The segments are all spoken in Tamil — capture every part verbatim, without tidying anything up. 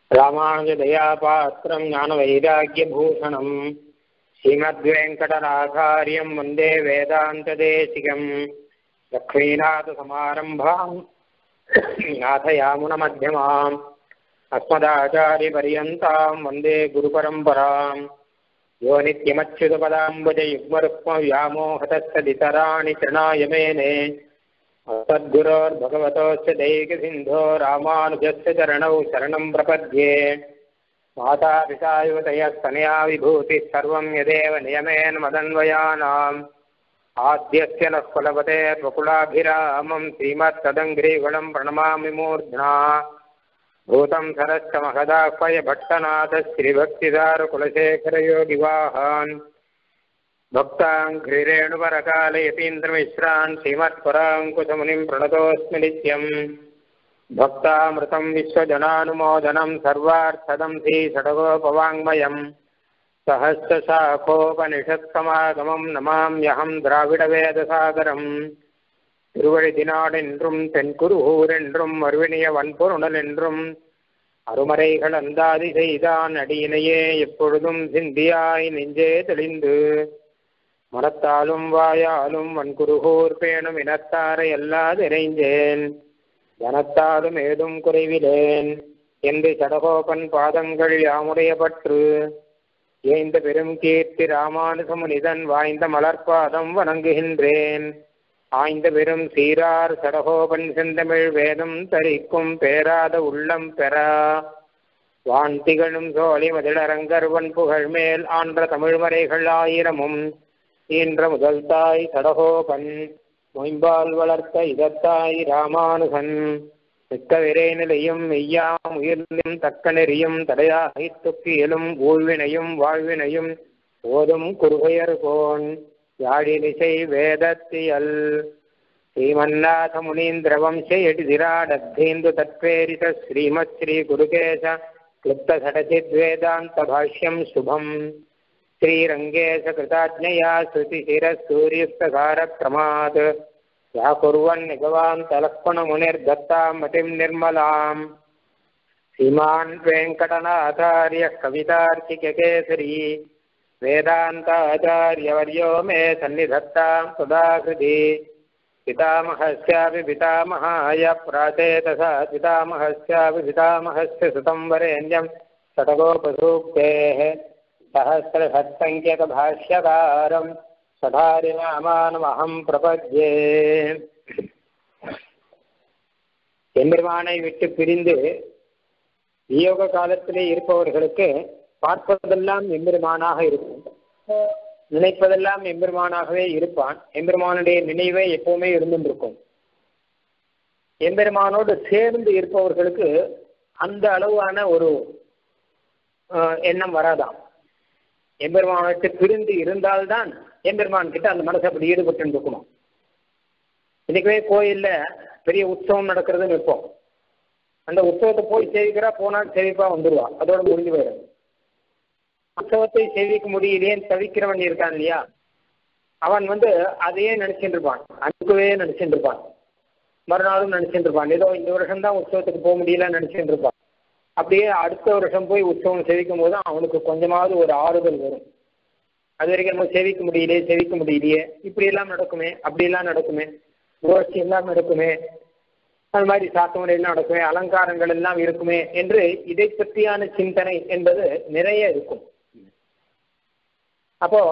ராமானுஜதயாபாத்திரம் ஞானவைராக்கியபூஷணம் ஸ்ரீமத்வேங்கடநாதாரியம் வந்தே வேதாந்ததேசிகம் லக்ஷ்மீநாதசமாரம்பாம் நாதயாமுனமத்தியமாம் அஸ்மதாச்சாரியபர்யந்தாம் வந்தே குருபரம்பராம் யோ நித்யமச்சுதபதாம்புஜயுக்மருக்மவ்யாமோஹதஸ்ததிதராணி த்ரிணாய மேனே சத்குரோர்பகவதோஸ்ய தைகசிந்தோ ராமானுஜஸ்ய சரணௌ சரணம் பிரபத்யே மாதா பிதா யுவதயஸ்தனயா விபூதிः சர்வம் யதேவ நியமேன மதன்வயானாம் ஆத்யஸ்ய நः குலபதேர்வகுலாபிராமம் ஸ்ரீமத்ததங்கிரீகுலம் பிரணமாமி மூர்ध्ना பூதம் சரஸ்ய மகதாஹ்வய பட்டநாத ஸ்ரீபக்திதார குலசேகரயோகிவாஹான் भक्ताङ्घ्रिरेणुपरकालयतीन्द्रमिश्रान् श्रीमत्पराङ्कुशमुनिं प्रणतोऽस्मि नित्यम् भक्तामृतं विश्वजनानुमोदनं सर्वार्थदं श्रीषडगोपवाङ्मयम् सहस्रशाखोपनिषत्समागमं नमाम्यहं द्राविडवेदसागरम् திருவழிதினாடென்றும் தென்குருகூரென்றும் மறுவினிய வன்பொருணலென்றும் அருமறைகள் அந்தாதி செய்தான் அடியினையே எப்பொழுதும் சிந்தியாய் நெஞ்சே தெளிந்து மனத்தாலும் வாயாலும் வன்குருகூர் பேணும் இனத்தாரை எல்லாதிரைஞ்சேன் ஜனத்தாலும் ஏதும் குறைவிலேன் என்று சடகோபன் பாதங்கள் யாமுடைய பற்று ஏந்த பெரும் கீர்த்தி ராமானுசமுனிதன் வாய்ந்த மலர்பாதம் வணங்குகின்றேன் ஆய்ந்த பெரும் சீரார் சடகோபன் செந்தமிழ் வேதம் தரிக்கும் பேராத உள்ளம் பெறா வான் திகழும் சோழி மதிலரங்கர்வன் புகழ் மேல் ஆன்ற தமிழ்மறைகள் ஆயிரமும் ஈன்ற முதல் தாய் சடகோபன் மொயம்பால் வளர்த்த இதத்தாய் ராமானுகன் மிக்க விரை நிலையும் மெய்யாம் உயிர்ந்தும் தக்க நெறியும் தடையாகி தொக்கியலும் ஊழ்வினையும் வாழ்வினையும் ஓதும் குறுகையர் கோன் யாழினிசை வேதத்தியல் ஸ்ரீமன்னாத முனீந்திர வம்சயடிதிராடத்தேந்து தத்வேரித ஸ்ரீமத் ஸ்ரீ குருகேச கிளுப்த சடசித் வேதாந்த பாஷ்யம் சுபம் श्रीरंगेश कृताज्ञया श्रुतिशिरसूर्युक्तकारक्रमात् व्याकुर्वन् निगवान्तलक्ष्मणमुनिर्दत्तां मतिं निर्मलाम् श्रीमान् वेङ्कटनाथार्यः कवितार्किककेसरी वेदान्ताचार्यवर्यो मे सन्निधत्तां सदाकृति पितामहस्यापि पितामहाय प्राचेतसा पितामहस्यापि पितामहस्य सुतं वरेण्यं षट्कोपसूक्तेः सहस्रषट्सङ्ख्यकभाष्यकारं சதாரிநாமானமஹம் பிரபத்யே. எம்பெருமானை விட்டு பிரிந்து வியோக காலத்திலே இருப்பவர்களுக்கு பார்ப்பதெல்லாம் எம்பெருமானாக இருக்கும், நினைப்பதெல்லாம் எம்பெருமானாகவே இருப்பான். எம்பெருமானுடைய நினைவே எப்பவுமே இருந்துருக்கும். எம்பெருமானோடு சேர்ந்து இருப்பவர்களுக்கு அந்த அளவான ஒரு எண்ணம் வராதாம். எம்பெருமானத்தை பிரிந்து இருந்தால்தான் எம்பெருமான் கிட்ட அந்த மனசை அப்படி ஈடுபட்டு இருக்கணும். இன்னைக்குவே கோயில்ல பெரிய உற்சவம் நடக்கிறதுன்னு இருப்போம். அந்த உற்சவத்தை போய் சேவிக்கிறா, போனால் சேவிப்பா வந்துடுவா, அதோட முடிஞ்சு போயிடும். உற்சவத்தை சேவிக்க முடியலேன்னு தவிக்கிறவன் இருக்கான் இல்லையா, அவன் வந்து அதையே நினைச்சுட்டு இருப்பான், அனுக்கவே நினைச்சுட்டு இருப்பான், மறுநாளும் நினைச்சுட்டு இருப்பான். ஏதோ இந்த வருஷம் தான் உற்சவத்துக்கு போக முடியலன்னு நினைச்சுட்டு இருப்பான். அப்படியே அடுத்த வருஷம் போய் உற்சவம் சேவிக்கும் போது அவனுக்கு கொஞ்சமாவது ஒரு ஆறுதல் வரும். அது வரைக்கும் நம்ம சேவிக்க முடியலையே சேவிக்க முடியலையே இப்படி எல்லாம் நடக்குமே, அப்படி எல்லாம் நடக்குமே, கோஷ்டி எல்லாம் நடக்குமே, அது மாதிரி சாத்தமுறை எல்லாம் நடக்குமே, அலங்காரங்கள் எல்லாம் இருக்குமே என்று இதை பற்றியான சிந்தனை என்பது நிறைய இருக்கும். அப்போ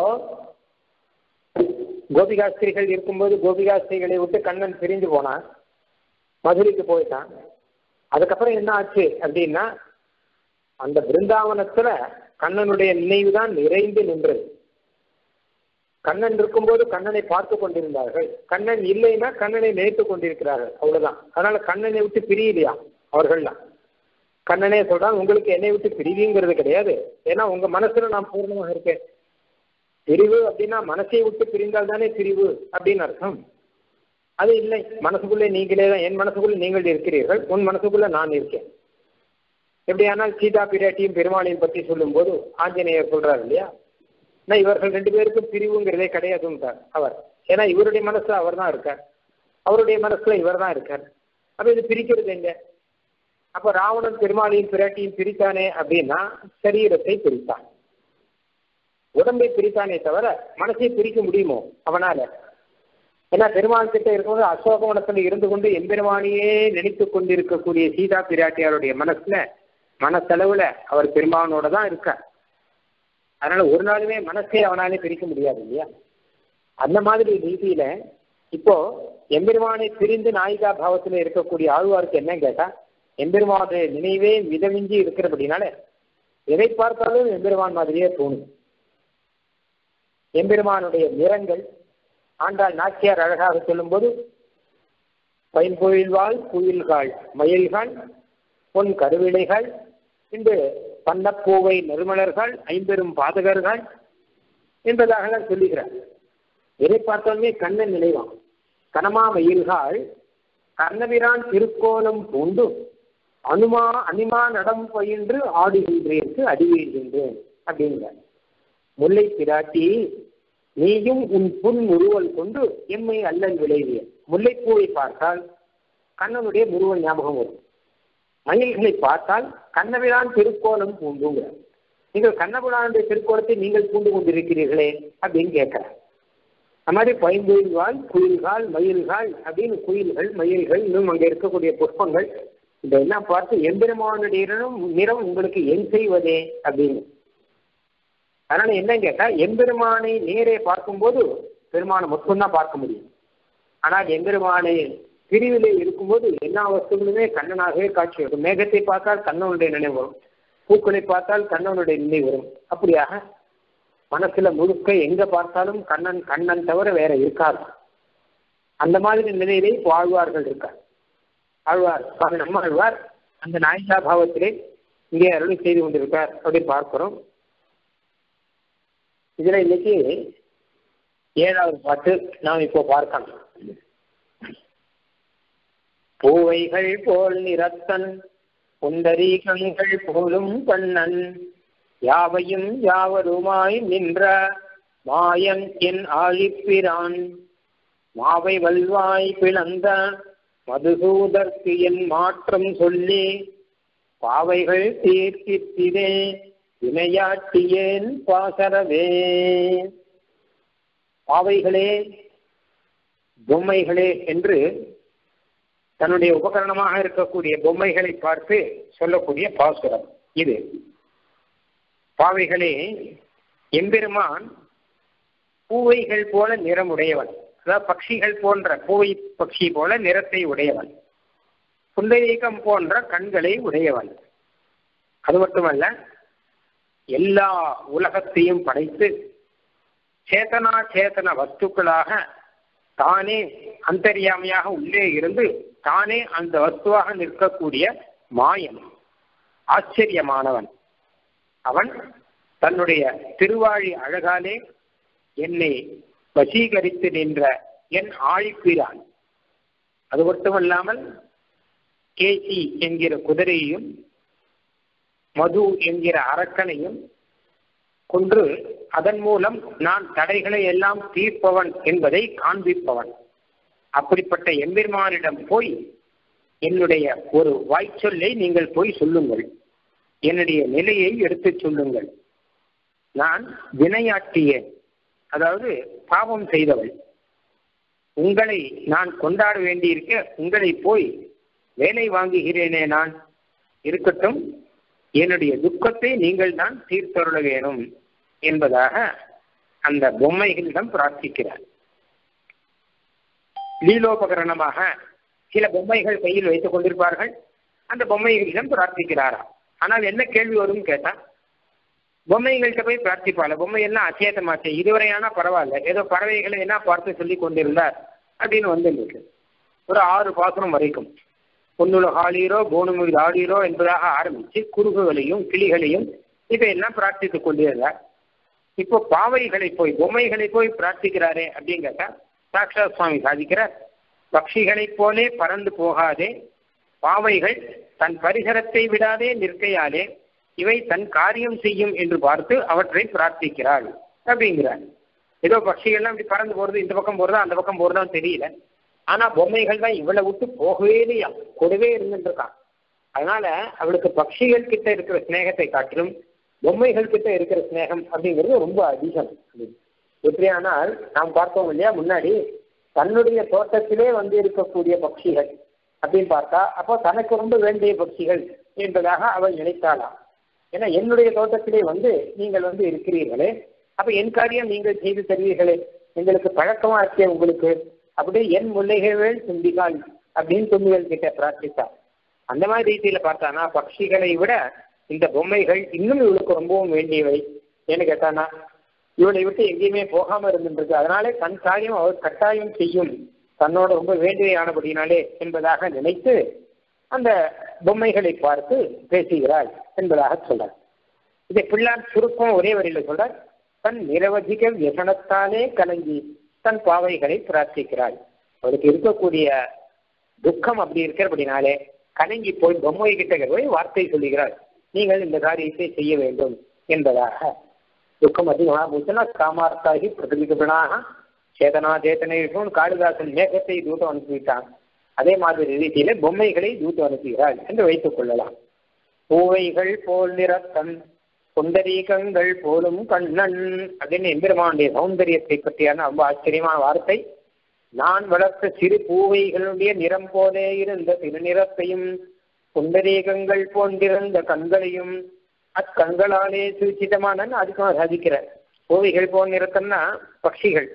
கோபிகாஸ்திரிகள் இருக்கும்போது கோபிகாஸ்திரிகளை விட்டு கண்ணன் பிரிஞ்சு போனான், மதுரைக்கு போயிட்டான். அதுக்கப்புறம் என்ன ஆச்சு அப்படின்னா, அந்த பிருந்தாவனத்துல கண்ணனுடைய நினைவு தான் நிறைந்து நின்றது. கண்ணன் இருக்கும்போது கண்ணனை பார்த்து கொண்டிருந்தார்கள், கண்ணன் இல்லைன்னா கண்ணனை நினைத்து கொண்டிருக்கிறார்கள், அவ்வளவுதான். அதனால கண்ணனை விட்டு பிரியலையா அவர்கள்லாம். கண்ணனே சொல்றான், உங்களுக்கு என்னை விட்டு பிரிவுங்கிறது கிடையாது, ஏன்னா உங்க மனசுல நான் பூர்ணமாக இருக்கேன். பிரிவு அப்படின்னா மனசை விட்டு பிரிந்தால் தானே பிரிவு அப்படின்னு அர்த்தம். அது இல்லை, மனசுக்குள்ளே நீங்களே தான், என் மனசுக்குள்ள நீங்கள் இருக்கிறீர்கள், உன் மனசுக்குள்ள நான் இருக்கேன். எப்படியானால் சீதா பிராட்டியும் பெருமாளையும் பற்றி சொல்லும் போது ஆஞ்சநேயர் சொல்றாரு இல்லையா, நான் இவர்கள் ரெண்டு பேருக்கும் பிரிவுங்கிறதே கிடையாதுன்றார் அவர். ஏன்னா இவருடைய மனசுல அவர் தான் இருக்கார், அவருடைய மனசுல இவர் தான் இருக்கார். அப்ப இது பிரிக்கிறது எங்க அப்ப ராவணன் பெருமாளையும் பிராட்டியும் பிரித்தானே அப்படின்னா சரீரத்தை பிரித்தான், உடம்பை பிரித்தானே தவிர மனசை பிரிக்க முடியுமோ அவனால? ஏன்னா பெருமாள் கிட்ட இருக்கும்போது அசோகவனத்துல இருந்து கொண்டு எம்பெருமானியே நினைத்து கொண்டிருக்கக்கூடிய சீதா பிராட்டியாருடைய மனசுல மனசளவுல அவர் பெருமானோட தான் இருக்கார். அதனால ஒரு நாளுமே மனசே அவனாலே பிரிக்க முடியாது இல்லையா? அந்த மாதிரி ரீதியில இப்போ எம்பெருமானை பிரிந்து நாயிகா பாவத்துல இருக்கக்கூடிய ஆழ்வாருக்கு என்ன கேட்டா, எம்பெருமானுடைய நினைவே விதமிஞ்சி இருக்கிறபடினால எதை பார்த்தாலும் எம்பெருமான் மாதிரியே தோணும். எம்பெருமானுடைய நிறங்கள் ஆண்டாள் நாச்சியார் அழகாக சொல்லும் போது, பைன்பொழில்வாள் குயில்காள் மயில்கள் பொன் கருவிளைகள் என்று பன்னப்பூவை நறுமலர்கள் ஐம்பெரும் பாதகர்கள் என்பதாக சொல்லுகிறார். எதை பார்த்தாலுமே கண்ணன் நினைவான். கனமா மயில்காள் கண்ணபிரான் திருக்கோலம் பூண்டு அனுமா அனிமா நடம் பயின்று ஆடுகின்றேற்கு அடிவீழ்கின்றேன் அப்படிங்கிறார். முல்லை பிராட்டி நீயும் உன் புன் முறுவல் கொண்டு எம்மை அல்லல் விளைவிய. முல்லைப்பூவை பார்த்தால் கண்ணனுடைய முறுவல் ஞாபகம் வரும். மயில்களை பார்த்தால் கண்ணபிரான் திருக்கோலம் பூண்டுங்கிறார். நீங்கள் கண்ணபிரானுடைய திருக்கோலத்தை நீங்கள் பூண்டு கொண்டிருக்கிறீர்களே அப்படின்னு கேட்கிறார். அது மாதிரி பைம்பொழில்வாள் குயில்கால் மயில்கால் அப்படின்னு குயில்கள் மயில்கள் இன்னும் அங்கே இருக்கக்கூடிய புஷ்பங்கள் இதெல்லாம் பார்த்து எம்பெருமானுடைய நிறம் உங்களுக்கு என் செய்வதே அப்படின்னு. அதனால என்ன கேட்டா, எம்பெருமானை நேரே பார்க்கும்போது பெருமானை மட்டும்தான் பார்க்க முடியும். ஆனால் எம்பெருமானை பிரிவிலே இருக்கும்போது எல்லா வஸ்துகளுமே கண்ணனாகவே காட்சி வரும். மேகத்தை பார்த்தால் கண்ணனுடைய நினைவு வரும், பூக்களை பார்த்தால் கண்ணனுடைய நினைவு வரும். அப்படியாக மனசுல முழுக்க எங்க பார்த்தாலும் கண்ணன் கண்ணன் தவிர வேற இருக்காது. அந்த மாதிரி நிலையிலே இப்போ ஆழ்வார்கள் இருக்கார். ஆழ்வார் சுவாமி நம்ம ஆழ்வார் அந்த நாயிகா பாவத்திலே இங்கே அருளி செய்து கொண்டிருக்கார் அப்படின்னு பார்க்கிறோம். இதுல இன்னைக்கு ஏழாவது பாட்டு நாம் இப்போ பார்க்கலாம். பூவைகள் போல் நிறத்தன் புண்டரீகங்கள் போலும் கண்ணன் யாவையும் யாவருமாய் நின்ற மாயன் என் ஆழிப்பிரான் மாவை வல்வாய் பிளந்த மதுசூதற்கு என் மாற்றம் சொல்லி பாவைகள் தீர்த்தித்திரே வினையாட்டியேன் பாசரவே. பாவைகளே பொம்மைகளே என்று தன்னுடைய உபகரணமாக இருக்கக்கூடிய பொம்மைகளை பார்த்து சொல்லக்கூடிய பாசுரம் இது. பாவைகளே, எம்பெருமான் பூவைகள் போல நிறமுடையவன், அதாவது பட்சிகள் போன்ற பூவை பட்சி போல நிறத்தை உடையவன், புண்டரீகம் போன்ற கண்களை உடையவன். அது மட்டுமல்ல, எல்லா உலகத்தையும் படைத்து சேத்தனா சேத்தன வஸ்துக்களாக தானே அந்தர்யாமியாக உள்ளே இருந்து தானே அந்த வஸ்துவாக நிற்கக்கூடிய மாயன், ஆச்சரியமானவன். அவன் தன்னுடைய திருவாழி அழகாலே என்னை வசீகரித்து நின்ற என் ஆழிப்பிரான். அது மட்டுமல்லாமல் கேசி என்கிற குதிரையையும் மது என்கிற அரக்கனையும் கொன்று அதன் மூலம் நான் தடைகளை எல்லாம் தீர்ப்பவன் என்பதை காண்பிப்பவன். அப்படிப்பட்ட எம்பெருமானிடம் போய் என்னுடைய ஒரு வாய்ச்சொல்லை நீங்கள் போய் சொல்லுங்கள், என்னுடைய நிலையை எடுத்துச் சொல்லுங்கள். நான் வினையாட்டியேன், அதாவது பாவம் செய்தவள். உங்களை நான் கொண்டாட வேண்டியிருக்க உங்களை போய் வேலை வாங்குகிறேனே நான். இருக்கட்டும், என்னுடைய துக்கத்தை நீங்கள் தான் தீர்த்தருள வேணும் என்பதாக அந்த பொம்மைகளிடம் பிரார்த்திக்கிறார். லீலோபகரணமாக சில பொம்மைகள் கையில் வைத்துக் கொண்டிருப்பார்கள். அந்த பொம்மைகளிடம் பிரார்த்திக்கிறாரா. ஆனால் என்ன கேள்வி வரும் கேட்டா, பொம்மைகள்கிட்ட போய் பிரார்த்திப்பாள். பொம்மை எல்லாம் அச்சேதமாச்சு, இதுவரையானா பரவாயில்ல, ஏதோ பறவைகளை என்ன பார்த்து சொல்லி கொண்டிருந்தார் அப்படின்னு வந்து ஒரு ஆறு பாசனம் வரைக்கும் பொன்னுல ஆளீரோ போனுமிழ் ஆடீரோ என்பதாக ஆரம்பிச்சு குறுகுகளையும் கிளிகளையும் இதையெல்லாம் பிரார்த்தித்துக் கொண்டிருந்தார். இப்போ பாவைகளை போய் பொம்மைகளை போய் பிரார்த்திக்கிறாரே அப்படின்னு கேட்டா, சாக்ஷாத் சுவாமி சாதிக்கிறார், பட்சிகளைப் போலே பறந்து போகாதே, பாவைகள் தன் பரிசரத்தை விடாதே நிற்கையாலே இவை தன் காரியம் செய்யும் என்று பார்த்து அவற்றை பிரார்த்திக்கிறாள் அப்படிங்கிறார். ஏதோ பட்சிகள்லாம் இப்படி பறந்து போறது, இந்த பக்கம் போறதா அந்த பக்கம் போறதான்னு தெரியல. ஆனா பொம்மைகள் தான் இவளை விட்டு போகவே இல்லையா, கூடவே இருந்துட்டு இருக்கான். அதனால அவளுக்கு பட்சிகள் கிட்ட இருக்கிற ஸ்நேகத்தை காட்டிலும் பொம்மைகள் கிட்ட இருக்கிற ஸ்நேகம் அப்படிங்கிறது ரொம்ப அதிகம். எப்படியானால் நாம் பார்த்தோம் இல்லையா முன்னாடி, தன்னுடைய தோட்டத்திலே வந்து இருக்கக்கூடிய பட்சிகள் அப்படின்னு பார்த்தா அப்போ தனக்கு ரொம்ப வேண்டிய பட்சிகள் என்பதாக அவள் நினைத்தாளாம். ஏன்னா என்னுடைய தோட்டத்திலே வந்து நீங்கள் வந்து இருக்கிறீர்களே, அப்ப என் காரியம் நீங்கள் செய்து தருவீர்களே, எங்களுக்கு பழக்கமா இருக்கே உங்களுக்கு, அப்படியே என் முல்லைகள் தும்பிகால் அப்படின்னு தும்பிகள் கிட்ட பிரார்த்தித்தார். அந்த மாதிரி ரீதியில பார்த்தானா பட்சிகளை விட இந்த பொம்மைகள் இன்னும் இவளுக்கு ரொம்பவும் வேண்டியவை. ஏன்னு கேட்டானா இவளை விட்டு எங்கேயுமே போகாம இருந்துருக்கு. அதனாலே தன் காரியம் அவர் கட்டாயம் செய்யும், தன்னோட ரொம்ப வேண்டியவையானபடினாலே என்பதாக நினைத்து அந்த பொம்மைகளை பார்த்து பேசுகிறாள் என்பதாக சொல்றார். இதை பிள்ளார் சுருக்கம் ஒரே வரியில சொல்றார். தன் நிரவதிக வியசனத்தாலே கலங்கி தன் பாவைகளை பிரார்த்திக்கிறாள். அவளுக்கு இருக்கக்கூடிய துக்கம் அப்படி இருக்கிறபடினாலே கலங்கி போய் பொம்மை கிட்ட போய் வார்த்தை சொல்லுகிறாள், நீங்கள் இந்த காரியத்தை செய்ய வேண்டும் என்பதாக. துக்கம் அதிகமாக போச்சுன்னா காமார்த்தாகி பிரதிபிகனாக சேதனா சேத்தனைக்கும் காளிதாசன் மேகத்தை தூத்தம் அனுப்பிவிட்டான். அதே மாதிரி ரீதியில பொம்மைகளை தூத்து அனுப்புகிறாள் என்று வைத்துக் கொள்ளலாம். பூவைகள் போல் நிறத்தன் சுந்தரீகங்கள் போலும் கண்ணன் அப்படின்னு எம்பெருமானுடைய சௌந்தரியத்தை பற்றியான ரொம்ப ஆச்சரியமான வார்த்தை. நான் வளர்த்த சிறு பூவைகளுடைய நிறம் போலே இருந்த திருநிறத்தையும் சுந்தரீகங்கள் போன்றிருந்த கண்களையும் அக்கண்களாலே சூச்சிதமான அதிகமாக சாதிக்கிற. பூவைகள் போல் நிறத்தன்னா பட்சிகள்,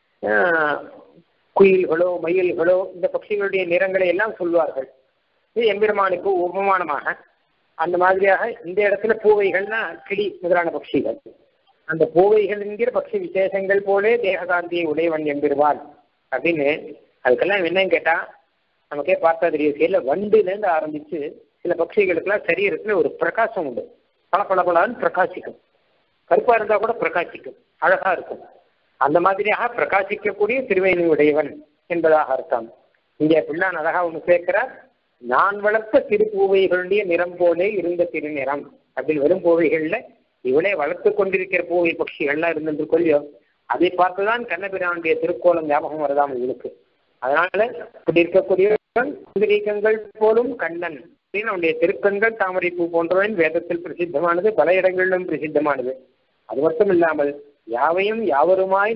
குயில்களோ மயில்களோ இந்த பட்சிகளுடைய நிறங்களை எல்லாம் சொல்வார்கள். இது எம்பெருமானுக்கு உபமானமாக அந்த மாதிரியாக இந்த இடத்துல பூவைகள்னா கிளி முதலான பட்சிகள். அந்த பூவைகள் என்கிற பட்சி விசேஷங்கள் போலே தேககாந்தியை உடையவன் எம்பெருவான் அப்படின்னு. அதுக்கெல்லாம் என்னன்னு கேட்டா நமக்கே பார்த்தா தெரியும். சில வண்டுலேருந்து ஆரம்பிச்சு சில பட்சிகளுக்கெல்லாம் சரீரத்துல ஒரு பிரகாசம் உண்டு. பல பல பலான்னு பிரகாசிக்கும். கருப்பா இருந்தா கூட பிரகாசிக்கும், அழகா இருக்கும். அந்த மாதிரியாக பிரகாசிக்கக்கூடிய திருவேணி உடையவன் என்பதாக அர்த்தம். இங்கே பிள்ளான் அழகா ஒண்ணு சேர்க்கிறார். நான் வளர்த்த திரு பூவைகளுடைய நிறம் போலே இருந்த திருநிறம் அப்படின்னு வெறும் பூவைகள்ல இவளே வளர்த்து கொண்டிருக்கிற பூவை பட்சிகள்லாம் இருந்தது கொள்ளியோ, அதை பார்த்துதான் கண்ணபிரானுடைய திருக்கோலம் ஞாபகம் வருதாம் இவளுக்கு. அதனால இப்படி இருக்கக்கூடிய போலும் கண்ணன் அப்படின்னு அவனுடைய திருக்கண்கள் தாமரை பூ போன்றவன் வேதத்தில் பிரசித்தமானது, பல இடங்களிலும் பிரசித்தமானது. அது மட்டும் இல்லாமல் யாவையும் யாவருமாய்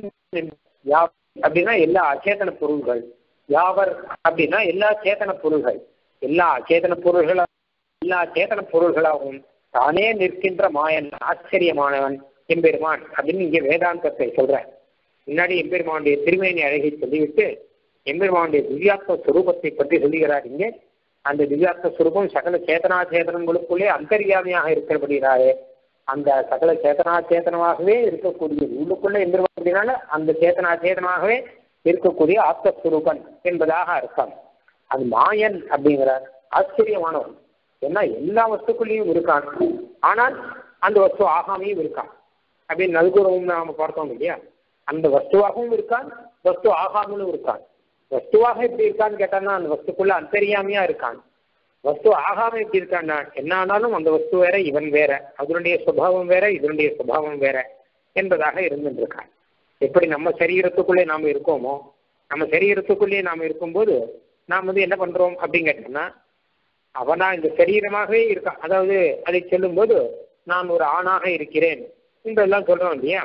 அப்படின்னா எல்லா அச்சேதன பொருள்கள், யாவர் அப்படின்னா எல்லா சேத்தன பொருள்கள், எல்லா அச்சேதன பொருள்களா எல்லா சேத்தன பொருள்களாகவும் தானே நிற்கின்ற மாயன் ஆச்சரியமானவன் எம்பெருமான் அப்படின்னு இங்கே வேதாந்தத்தை சொல்றேன். முன்னாடி எம்பெருமானுடைய திருமேனி அழகை சொல்லிவிட்டு எம்பெருமானுடைய திவ்யாத்ம சுரூபத்தை பற்றி சொல்லுகிறார். இங்கே அந்த திவ்யாத்ம சுரூபம் சகல சேத்தனா சேதனங்களுக்குள்ளே அந்தர்யாமியாக இருக்கிறபடினாலே அந்த சகல சேத்தனா சேத்தனமாகவே இருக்கக்கூடிய உள்ளுக்குள்ள எம்பெருமான் அந்த சேத்தனா சேதனமாகவே இருக்கக்கூடிய ஆத்மஸ்வரூபன் என்பதாக அர்த்தம். அது மாயன் அப்படிங்கிறார். ஆச்சரியமானவன். ஏன்னா எல்லா வஸ்துக்குள்ளேயும் இருக்கான், ஆனால் அந்த வஸ்து ஆகாமையும் இருக்கான் அப்படின்னு நல்குறவும் நாம பார்த்தோம் இல்லையா. அந்த வஸ்துவாகவும் இருக்கான், வஸ்து ஆகாமலும் இருக்கான். வஸ்துவாக எப்படி இருக்கான்னு கேட்டான்னா அந்த வஸ்துக்குள்ள அந்தரியாமையா இருக்கான். வஸ்து ஆகாம எப்படி இருக்கான்னா என்ன ஆனாலும் அந்த வஸ்து வேற இவன் வேற, அதனுடைய சுபாவம் வேற இதனுடைய சுபாவம் வேற என்பதாக இருந்துருக்கான். எப்படி நம்ம சரீரத்துக்குள்ளே நாம இருக்கோமோ, நம்ம சரீரத்துக்குள்ளேயே நாம இருக்கும்போது நாம் வந்து என்ன பண்றோம் அப்படின்னு கேட்டோம்னா அவனா இந்த சரீரமாகவே இருக்கான். அதாவது அதை சொல்லும் போது நான் ஒரு ஆணாக இருக்கிறேன் என்றெல்லாம் சொல்றோம் இல்லையா.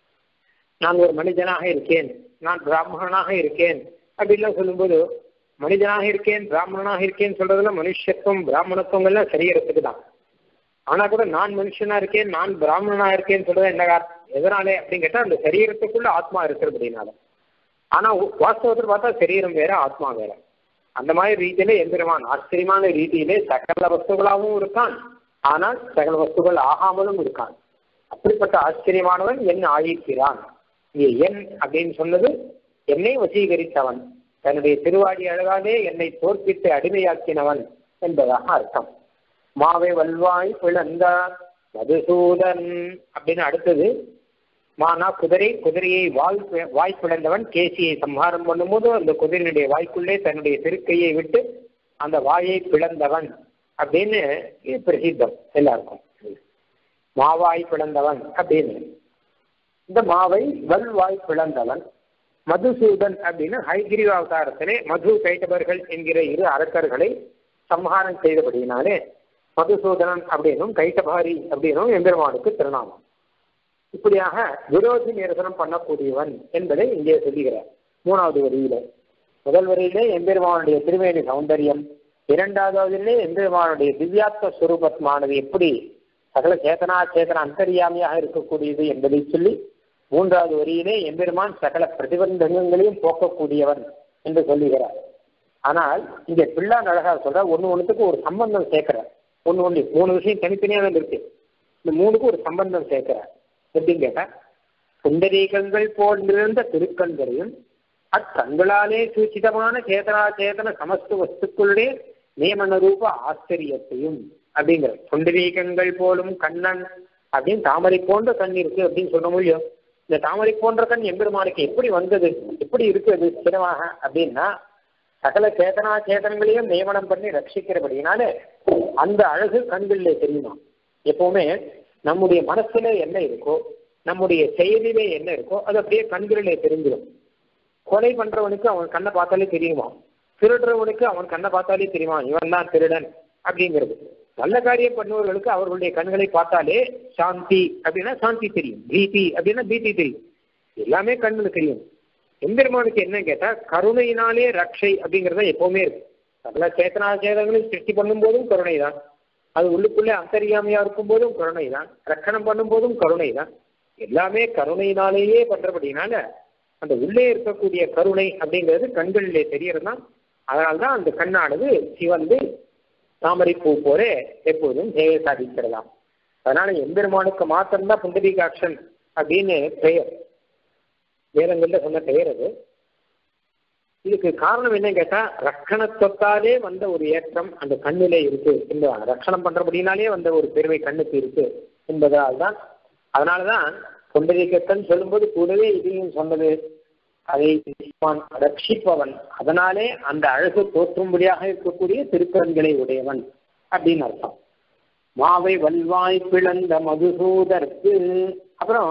நான் ஒரு மனிதனாக இருக்கேன், நான் பிராமணனாக இருக்கேன் அப்படின்லாம் சொல்லும்போது மனிதனாக இருக்கேன் பிராமணனாக இருக்கேன்னு சொல்றதுல மனுஷத்துவம் பிராமணத்துவங்கள்லாம் சரீரத்துக்கு தான். ஆனா கூட நான் மனுஷனா இருக்கேன் நான் பிராமணனா இருக்கேன்னு சொல்றது என்ன காரணம், எதனாலே அப்படின்னு கேட்டா அந்த சரீரத்துக்குள்ள ஆத்மா இருக்கிறது அப்படின்னால. ஆனா வாஸ்தவத்தில் பார்த்தா சரீரம் வேற ஆத்மா வேற. அந்த மாதிரி ரீதியிலே எம்பெருமான் ஆச்சரியமான ரீதியிலே சகல வஸ்துகளாகவும் இருக்கான், ஆனால் சகல வஸ்துகள் ஆகாமலும் இருக்கான். அப்படிப்பட்ட ஆச்சரியமானவன் என் ஆயிக்கிறான். இங்கே என் அப்படின்னு சொன்னது என்னை வசீகரித்தவன், தன்னுடைய திருவாடி அழகாலே என்னை தோற்பித்து அடிமையாக்கினவன் என்பதாக அர்த்தம். மாவை வல்வாய் பிளந்த மதுசூதன் அப்படின்னு அடுத்தது மானா குதிரை, குதிரையை வாய் வாய் பிளந்தவன் கேசியை சம்ஹாரம் பண்ணும்போது அந்த குதிரையினுடைய வாய்க்குள்ளே தன்னுடைய திருக்கையை விட்டு அந்த வாயை பிளந்தவன் அப்படின்னு இது பிரசித்தம் எல்லாருக்கும். மாவாய் பிளந்தவன் அப்படின்னு இந்த மாவை வல்வாய் பிளந்தவன். மதுசூதன் அப்படின்னு ஹைகிரீவ அவதாரத்திலே மது கைட்டவர்கள் என்கிற இரு அரக்கர்களை சம்ஹாரம் செய்தபடியினாலே மதுசூதனன் அப்படின்னும் கைட்டபாரி அப்படின்னும் எம்பெருமானுக்கு திருநாமம். இப்படியாக விரோதி நிரசனம் பண்ணக்கூடியவன் என்பதை இங்கே சொல்லுகிறார் மூணாவது வரியில. முதல் வரியிலே எம்பெருமானுடைய திருமேனி சௌந்தரியம், இரண்டாவது வரியிலே எம்பெருமானுடைய திவ்யாத்ம ஸ்வரூபமானது எப்படி சகல சேதனா சேதன அந்தரியாமியாக இருக்கக்கூடியது என்பதை சொல்லி, மூன்றாவது வரியிலே எம்பெருமான் சகல பிரதிபந்தங்களையும் போக்கக்கூடியவன் என்று சொல்லுகிறார். ஆனால் இங்கே பிள்ளான் அழகா சொல்ற ஒன்னு ஒண்ணுத்துக்கு ஒரு சம்பந்தம் சேர்க்கிறார். ஒன்னு ஒண்ணு மூணு விஷயம் தனித்தனியாக இருக்கு, இந்த மூணுக்கு ஒரு சம்பந்தம் சேர்க்கிறார். எப்படின்னு கேட்டா, புண்டரீகங்கள் போல் நிறைந்த திருக்கண்களையும் அக்கண்களாலே சூச்சிதமான சேதனா சேதன சமஸ்து வஸ்துக்களுடைய நியமன ரூப ஆச்சரியத்தையும் அப்படிங்கிற புண்டரீகங்கள் போலும் கண்ணன் அப்படின்னு தாமரை போன்ற கண் இருக்கு அப்படின்னு சொல்ல முடியும். இந்த தாமரை போன்ற கண் எம்பெருமானுக்கு எப்படி வந்தது, எப்படி இருக்கு அது ஸ்திரமாக அப்படின்னா, சகல சேதனா சேதனங்களையும் நியமனம் பண்ணி ரட்சிக்கிறபடினால அந்த அழகு கண்களிலே தெரியுமா. எப்பவுமே நம்முடைய மனசுல என்ன இருக்கோ, நம்முடைய செயலிலே என்ன இருக்கோ அது அப்படியே கண்களிலே தெரிஞ்சிடும். கொலை பண்றவனுக்கு அவன் கண்ணை பார்த்தாலே தெரியுமா, திருடுறவனுக்கு அவன் கண்ணை பார்த்தாலே தெரியுமா இவன் தான் திருடன் அப்படிங்கிறது. நல்ல காரியம் பண்ணுவவர்களுக்கு அவர்களுடைய கண்களை பார்த்தாலே சாந்தி அப்படின்னா சாந்தி தெரியும், பீதி அப்படின்னா பீதி தெரியும், எல்லாமே கண்ணுக்கு தெரியும். எம்பெருமானுக்கு என்ன கேட்டா, கருணையினாலே ரட்சை அப்படிங்கிறத எப்பவுமே இருக்கு. சகல சேத்தனா சேதங்களையும் சிருஷ்டி பண்ணும் போதும் கருணை தான், அது உள்ளுக்குள்ளே அந்தரியாமையா இருக்கும் போதும் கருணை தான், ரட்சணம் பண்ணும் போதும் கருணை தான், எல்லாமே கருணையினாலேயே பண்றபடினால அந்த உள்ளே இருக்கக்கூடிய கருணை அப்படிங்கிறது கண்களிலே தெரியறதுதான். அதனால்தான் அந்த கண்ணானது சிவந்து தாமரை பூ போல எப்போதும் சேவை சாதிக்கிறதாம். அதனால எம்பெருமானுக்கு மாத்திரம்தான் புண்டரீகாட்சன் அப்படின்னு பெயர், வேதங்கள்ல சொன்ன பெயர் அது. இதுக்கு காரணம் என்ன கேட்டா, ரட்சணத்தொத்தாலே வந்த ஒரு ஏற்றம் அந்த கண்ணிலே இருக்கு என்பதால், ரட்சணம் பண்றபடினாலே வந்த ஒரு பெருமை கண்ணுக்கு இருக்கு என்பதால் தான். அதனாலதான் புண்டரீகத்தன் சொல்லும்போது கூடவே இதையும் சொன்னது, அதை ரட்சிப்பவன், அதனாலே அந்த அழகு தோற்றும்படியாக இருக்கக்கூடிய திருக்கண்களை உடையவன் அப்படின்னு அர்த்தம். மாவை வல்வாய் பிளந்த மதுசூதற்கு, அப்புறம்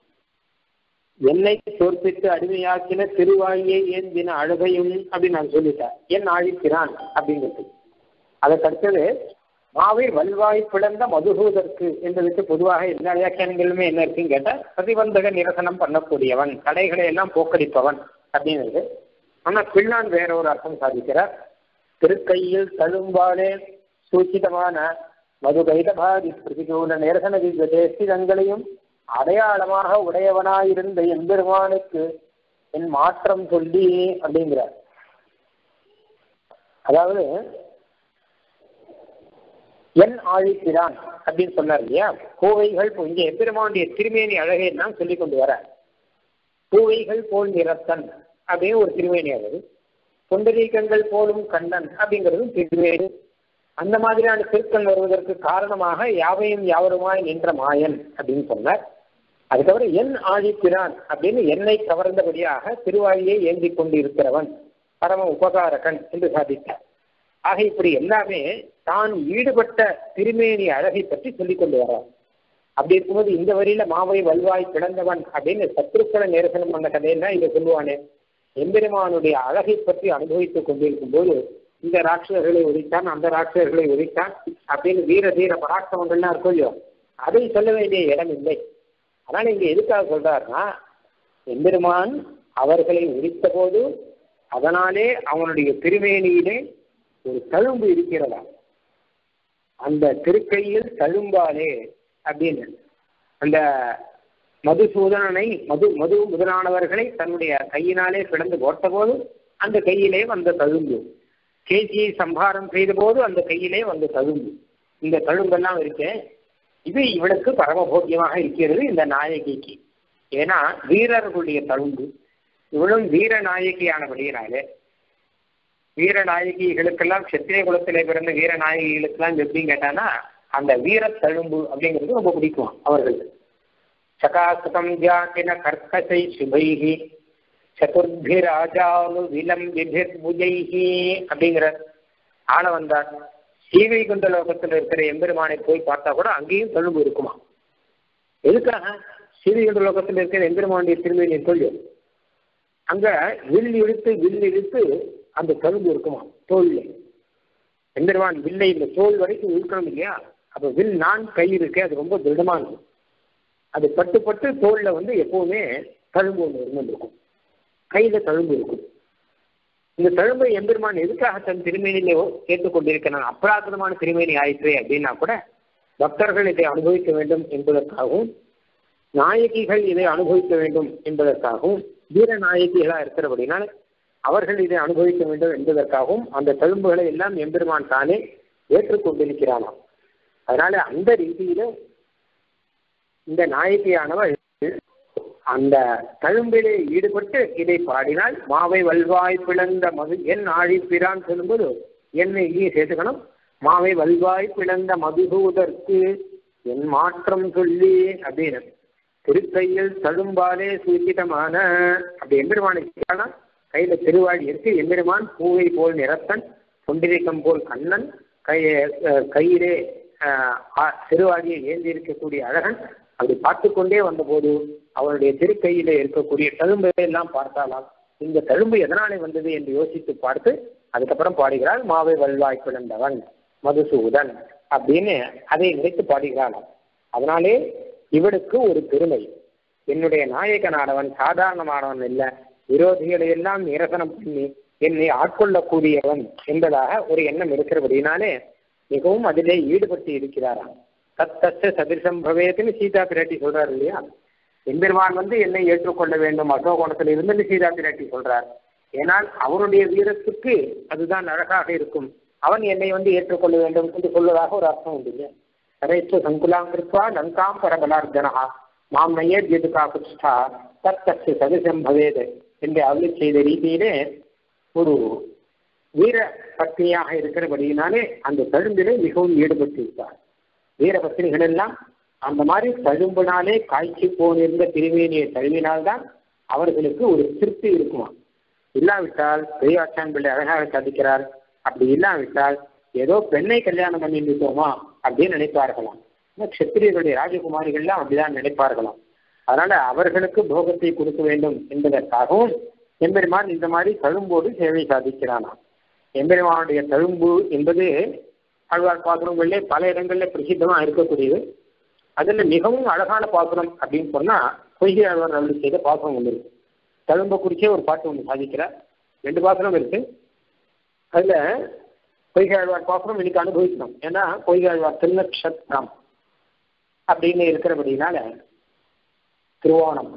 என்னை தோற்பித்து அடிமையாக்கின திருவாயை ஏந்தின அழகையும் அப்படின்னு நான் சொல்லிட்டேன், என் ஆழிக்கிறான் அப்படிங்கிறது. அதை அடுத்தது மாவை வல்வாய் பிளந்த மதுசூதற்கு என்பதற்கு பொதுவாக எல்லா வியாக்கியானங்களுமே என்ன இருக்குன்னு கேட்டா, பிரதிபந்தக நிரசனம் பண்ணக்கூடியவன், தடைகளை எல்லாம் போக்கடிப்பவன் அப்படிங்கிறது. ஆனா பிள்ளான் வேற ஒரு அர்த்தம் சாதிக்கிறார். திருக்கையில் தழும்பாலே சூச்சிதமான மது கைதபாதி பிரதிகூல நிரசன தேசிதங்களையும் அடையாளமாக உடையவனாயிருந்த எம்பெருமானுக்கு என் மாற்றம் சொல்லி அப்படிங்கிறார். அதாவது என் ஆழிக்கிறான் அப்படின்னு சொன்னார் இல்லையா. பூவைகள் இங்கே எம்பெருமானுடைய திருமேனி அழகை எல்லாம் சொல்லி கொண்டு வர, பூவைகள் போல் நிறத்தன் அப்படின்னு ஒரு திருமேனி அழகு, புண்டரீகங்கள் போலும் கண்ணன் அப்படிங்கிறதும் திருமேனி. அந்த மாதிரியான திருக்கண் வருவதற்கு காரணமாக யாவையும் யாவருமாய் நின்ற மாயன் அப்படின்னு சொன்னார். அதுக்கப்புறம் என் ஆழிக்கிறான் அப்படின்னு என்னை கவர்ந்தபடியாக திருவாழியை ஏந்தி கொண்டு இருக்கிறவன் பரம உபகாரகன் என்று சாதித்தார். ஆக இப்படி எல்லாமே தான் ஈடுபட்ட திருமேனி அழகை பற்றி சொல்லிக் கொண்டு வர்றார். அப்படி இருக்கும்போது இந்த வரியில மாவை வல்வாய் பிளந்தவன் அப்படின்னு சத்ருக்களை நேரசனம் பண்ண கதையெல்லாம் இதை சொல்லுவானே, எம்பெருமானுடைய அழகை பற்றி அனுபவித்துக் கொண்டிருக்கும் போது இந்த ராட்சசர்களை ஒழித்தான், அந்த ராட்சசர்களை ஒழித்தான் அப்படின்னு வீர தீர பராக்கிரமங்கள்லாம் இருக்கும் இல்லையோ, அதை சொல்ல வேண்டிய இடம் இல்லை. அதனால இங்க எதுக்காக சொல்றாருன்னா, எம்பெருமான் அவர்களை ஒழித்த போது அதனாலே அவனுடைய திருமேனியிலே ஒரு தழும்பு இருக்கிறதா, அந்த திருக்கையில் தழும்பாலே அப்படின்னு அந்த மதுசூதனனை மது மது முதலானவர்களை தன்னுடைய கையினாலே பிளந்து போட்ட போது அந்த கையிலே வந்த தழும்பு, கேசியை சம்ஹாரம் செய்த போது அந்த கையிலே வந்த தழும்பு, இந்த தழும்பெல்லாம் இருக்கேன், இது இவளுக்கு பரமபோக்கியமாக இருக்கிறது இந்த நாயகிக்கு. ஏன்னா வீரர்களுடைய தழும்பு, இவளும் வீர நாயகியானபடியினாலே, வீரநாயகிகளுக்கெல்லாம் கஷத்திரிய குலத்திலே பிறந்த வீரநாயகிகளுக்கெல்லாம் எப்படின்னு கேட்டானா அந்த வீர தழும்பு அப்படிங்கிறது ரொம்ப பிடிக்கும் அவர்களுக்கு. சகாசுகம் ஜாத்தின கர்க்கசை சுபைஹி சதுர்பிராஜானு விலம்பிபிர் புஜைஹி அப்படிங்கிற ஆள வந்தார். சீவை குண்ட லோகத்தில் இருக்கிற எம்பெருமானை போய் பார்த்தா கூட அங்கேயும் தழும்பு இருக்குமா. எதுக்காக? சீவை குண்ட லோகத்தில் இருக்கிற எம்பெருமானுடைய திருமேனி சொல்லு, அங்க வில் இழுத்து வில் இழுத்து அந்த தழும்பு இருக்குமா தோல்ல. எம்பெருமான் வில்லை இந்த தோல் வரைக்கும் இழுக்கணும் இல்லையா, அப்ப வில் நான் கை இருக்கு, அது ரொம்ப திருடமானது. அது பட்டு பட்டு தோல்ல வந்து எப்பவுமே தழும்பு ஒன்று இருந்திருக்கும், கையில தழும்பு இருக்கும். இந்த தழும்பை எம்பெருமான் எதுக்காக தன் திருமேனிலே கேட்டுக்கொண்டிருக்கிறான், அபராதமான திருமேனி ஆயிற்று அப்படின்னா கூட பக்தர்கள் இதை அனுபவிக்க வேண்டும் என்பதற்காகவும், நாயகிகள் இதை அனுபவிக்க வேண்டும் என்பதற்காகவும், வீர நாயகிகளா இருக்கிறபடினால் அவர்கள் இதை அனுபவிக்க வேண்டும் என்பதற்காகவும் அந்த தழும்புகளை எல்லாம் எம்பெருமான் தானே ஏற்றுக்கொண்டிருக்கிறானாம். அதனால அந்த ரீதியில இந்த நாயகியானவள் அந்த தழும்பிலே ஈடுபட்டு இதை பாடினால் மாவை வல்வாய் பிளந்த மது என் ஆழிப்பிரான் சொல்லும்போது என்னை இங்கே சேர்த்துக்கணும். மாவை வல்வாய் பிளந்த மதுகூதற்கு என் மாற்றம் சொல்லி அப்படின்னு திருக்கையில் தழும்பாலே சூச்சிதமான அப்படி எம்பெருமானுக்கு கையில திருவாழி இருக்கு. எம்பெருமான் பூவை போல் நிறத்தன், பொண்டிரிக்கம் போல் கண்ணன், கை கையிலே திருவாழியை ஏந்தி இருக்கக்கூடிய அழகன். அப்படி பார்த்து கொண்டே வந்தபோது அவருடைய திருக்கையிலே இருக்கக்கூடிய தழும்பை எல்லாம் பார்த்தாலாம். இந்த தழும்பு எதனாலே வந்தது என்று யோசித்து பார்த்து அதுக்கப்புறம் பாடுகிறாள். மாவை வல்வாய் பிளந்தவன் மதுசூதன் அப்படின்னு அதை நினைத்து பாடுகிறாளாம். அதனாலே இவனுக்கு ஒரு பெருமை, என்னுடைய நாயகனானவன் சாதாரணமானவன் இல்லை, விரோதிகளை எல்லாம் நிரசனம் பண்ணி என்னை ஆட்கொள்ளக்கூடியவன் என்பதாக ஒரு எண்ணம் இருக்கிறபடினாலே மிகவும் அதிலே ஈடுபட்டு இருக்கிறாராம். தத்தச்ச சதிர்சம் பவேதுன்னு சீதா பிராட்டி சொல்றாரு இல்லையா. எம்பெருமான் வந்து என்னை ஏற்றுக்கொள்ள வேண்டும் அசோகோணத்தில் இருந்து சீதா பிராட்டி சொல்றார். ஏனால் அவருடைய வீரத்துக்கு அதுதான் அழகாக இருக்கும். அவன் என்னை வந்து ஏற்றுக்கொள்ள வேண்டும் என்று சொல்வதாக ஒரு அர்த்தம் உண்டு. சரைச்ச சங்குலாம் கிருப்பா லங்காம் பரபலார்ஜனா மாம் நையர் எதுக்கா குஷ்டா தத்தச்ச சதிர்சம் பவேது என்று அருளி செய்த ரீதியிலே ஒரு வீர பத்னியாக இருக்கிறபடியினாலே அந்த தழும்பிலே மிகவும் ஈடுபட்டு இருப்பார். வீர பத்னிகள் எல்லாம் அந்த மாதிரி தழும்பினாலே காய்ச்சி போனிருந்த திருமேனியை தழுவினால்தான் அவர்களுக்கு ஒரு திருப்தி இருக்குமா. இல்லாவிட்டால் பெரியாச்சான் பிள்ளை அழகாக சாதிக்கிறார், அப்படி இல்லாவிட்டால் ஏதோ பெண்ணை கல்யாணம் பண்ணிட்டோமா அப்படின்னு நினைப்பார்களாம். க்ஷத்திரியர்களுடைய ராஜகுமாரிகள்லாம் அப்படிதான் நினைப்பார்களாம். அதனால அவர்களுக்கு போகத்தை கொடுக்க வேண்டும் என்பதற்காகவும் எம்பெருமான் இந்த மாதிரி தழும்போடு சேவை சாதிக்கிறானாம். எம்பெருமானுடைய தழும்பு என்பது ஆழ்வார் பாசுரங்களிலே பல இடங்களில் பிரசித்தமா இருக்கக்கூடியது. அதுல மிகவும் அழகான பாசுரம் அப்படின்னு சொன்னா பொய்கை ஆழ்வார் அருள் செய்த பாசுரம் ஒன்று இருக்கு. தழும்பை குறிச்சே ஒரு பாட்டு ஒன்று சாதிக்கிறார். ரெண்டு பாசுரம் இருக்கு. அதுல பொய்கை ஆழ்வார் பாசுரம் இன்னைக்கு அனுபவிக்கணும். ஏன்னா பொய்கை ஆழ்வார் திருநக்ஷத்திரம் அப்படின்னு இருக்கிறபடினால திருவோணம்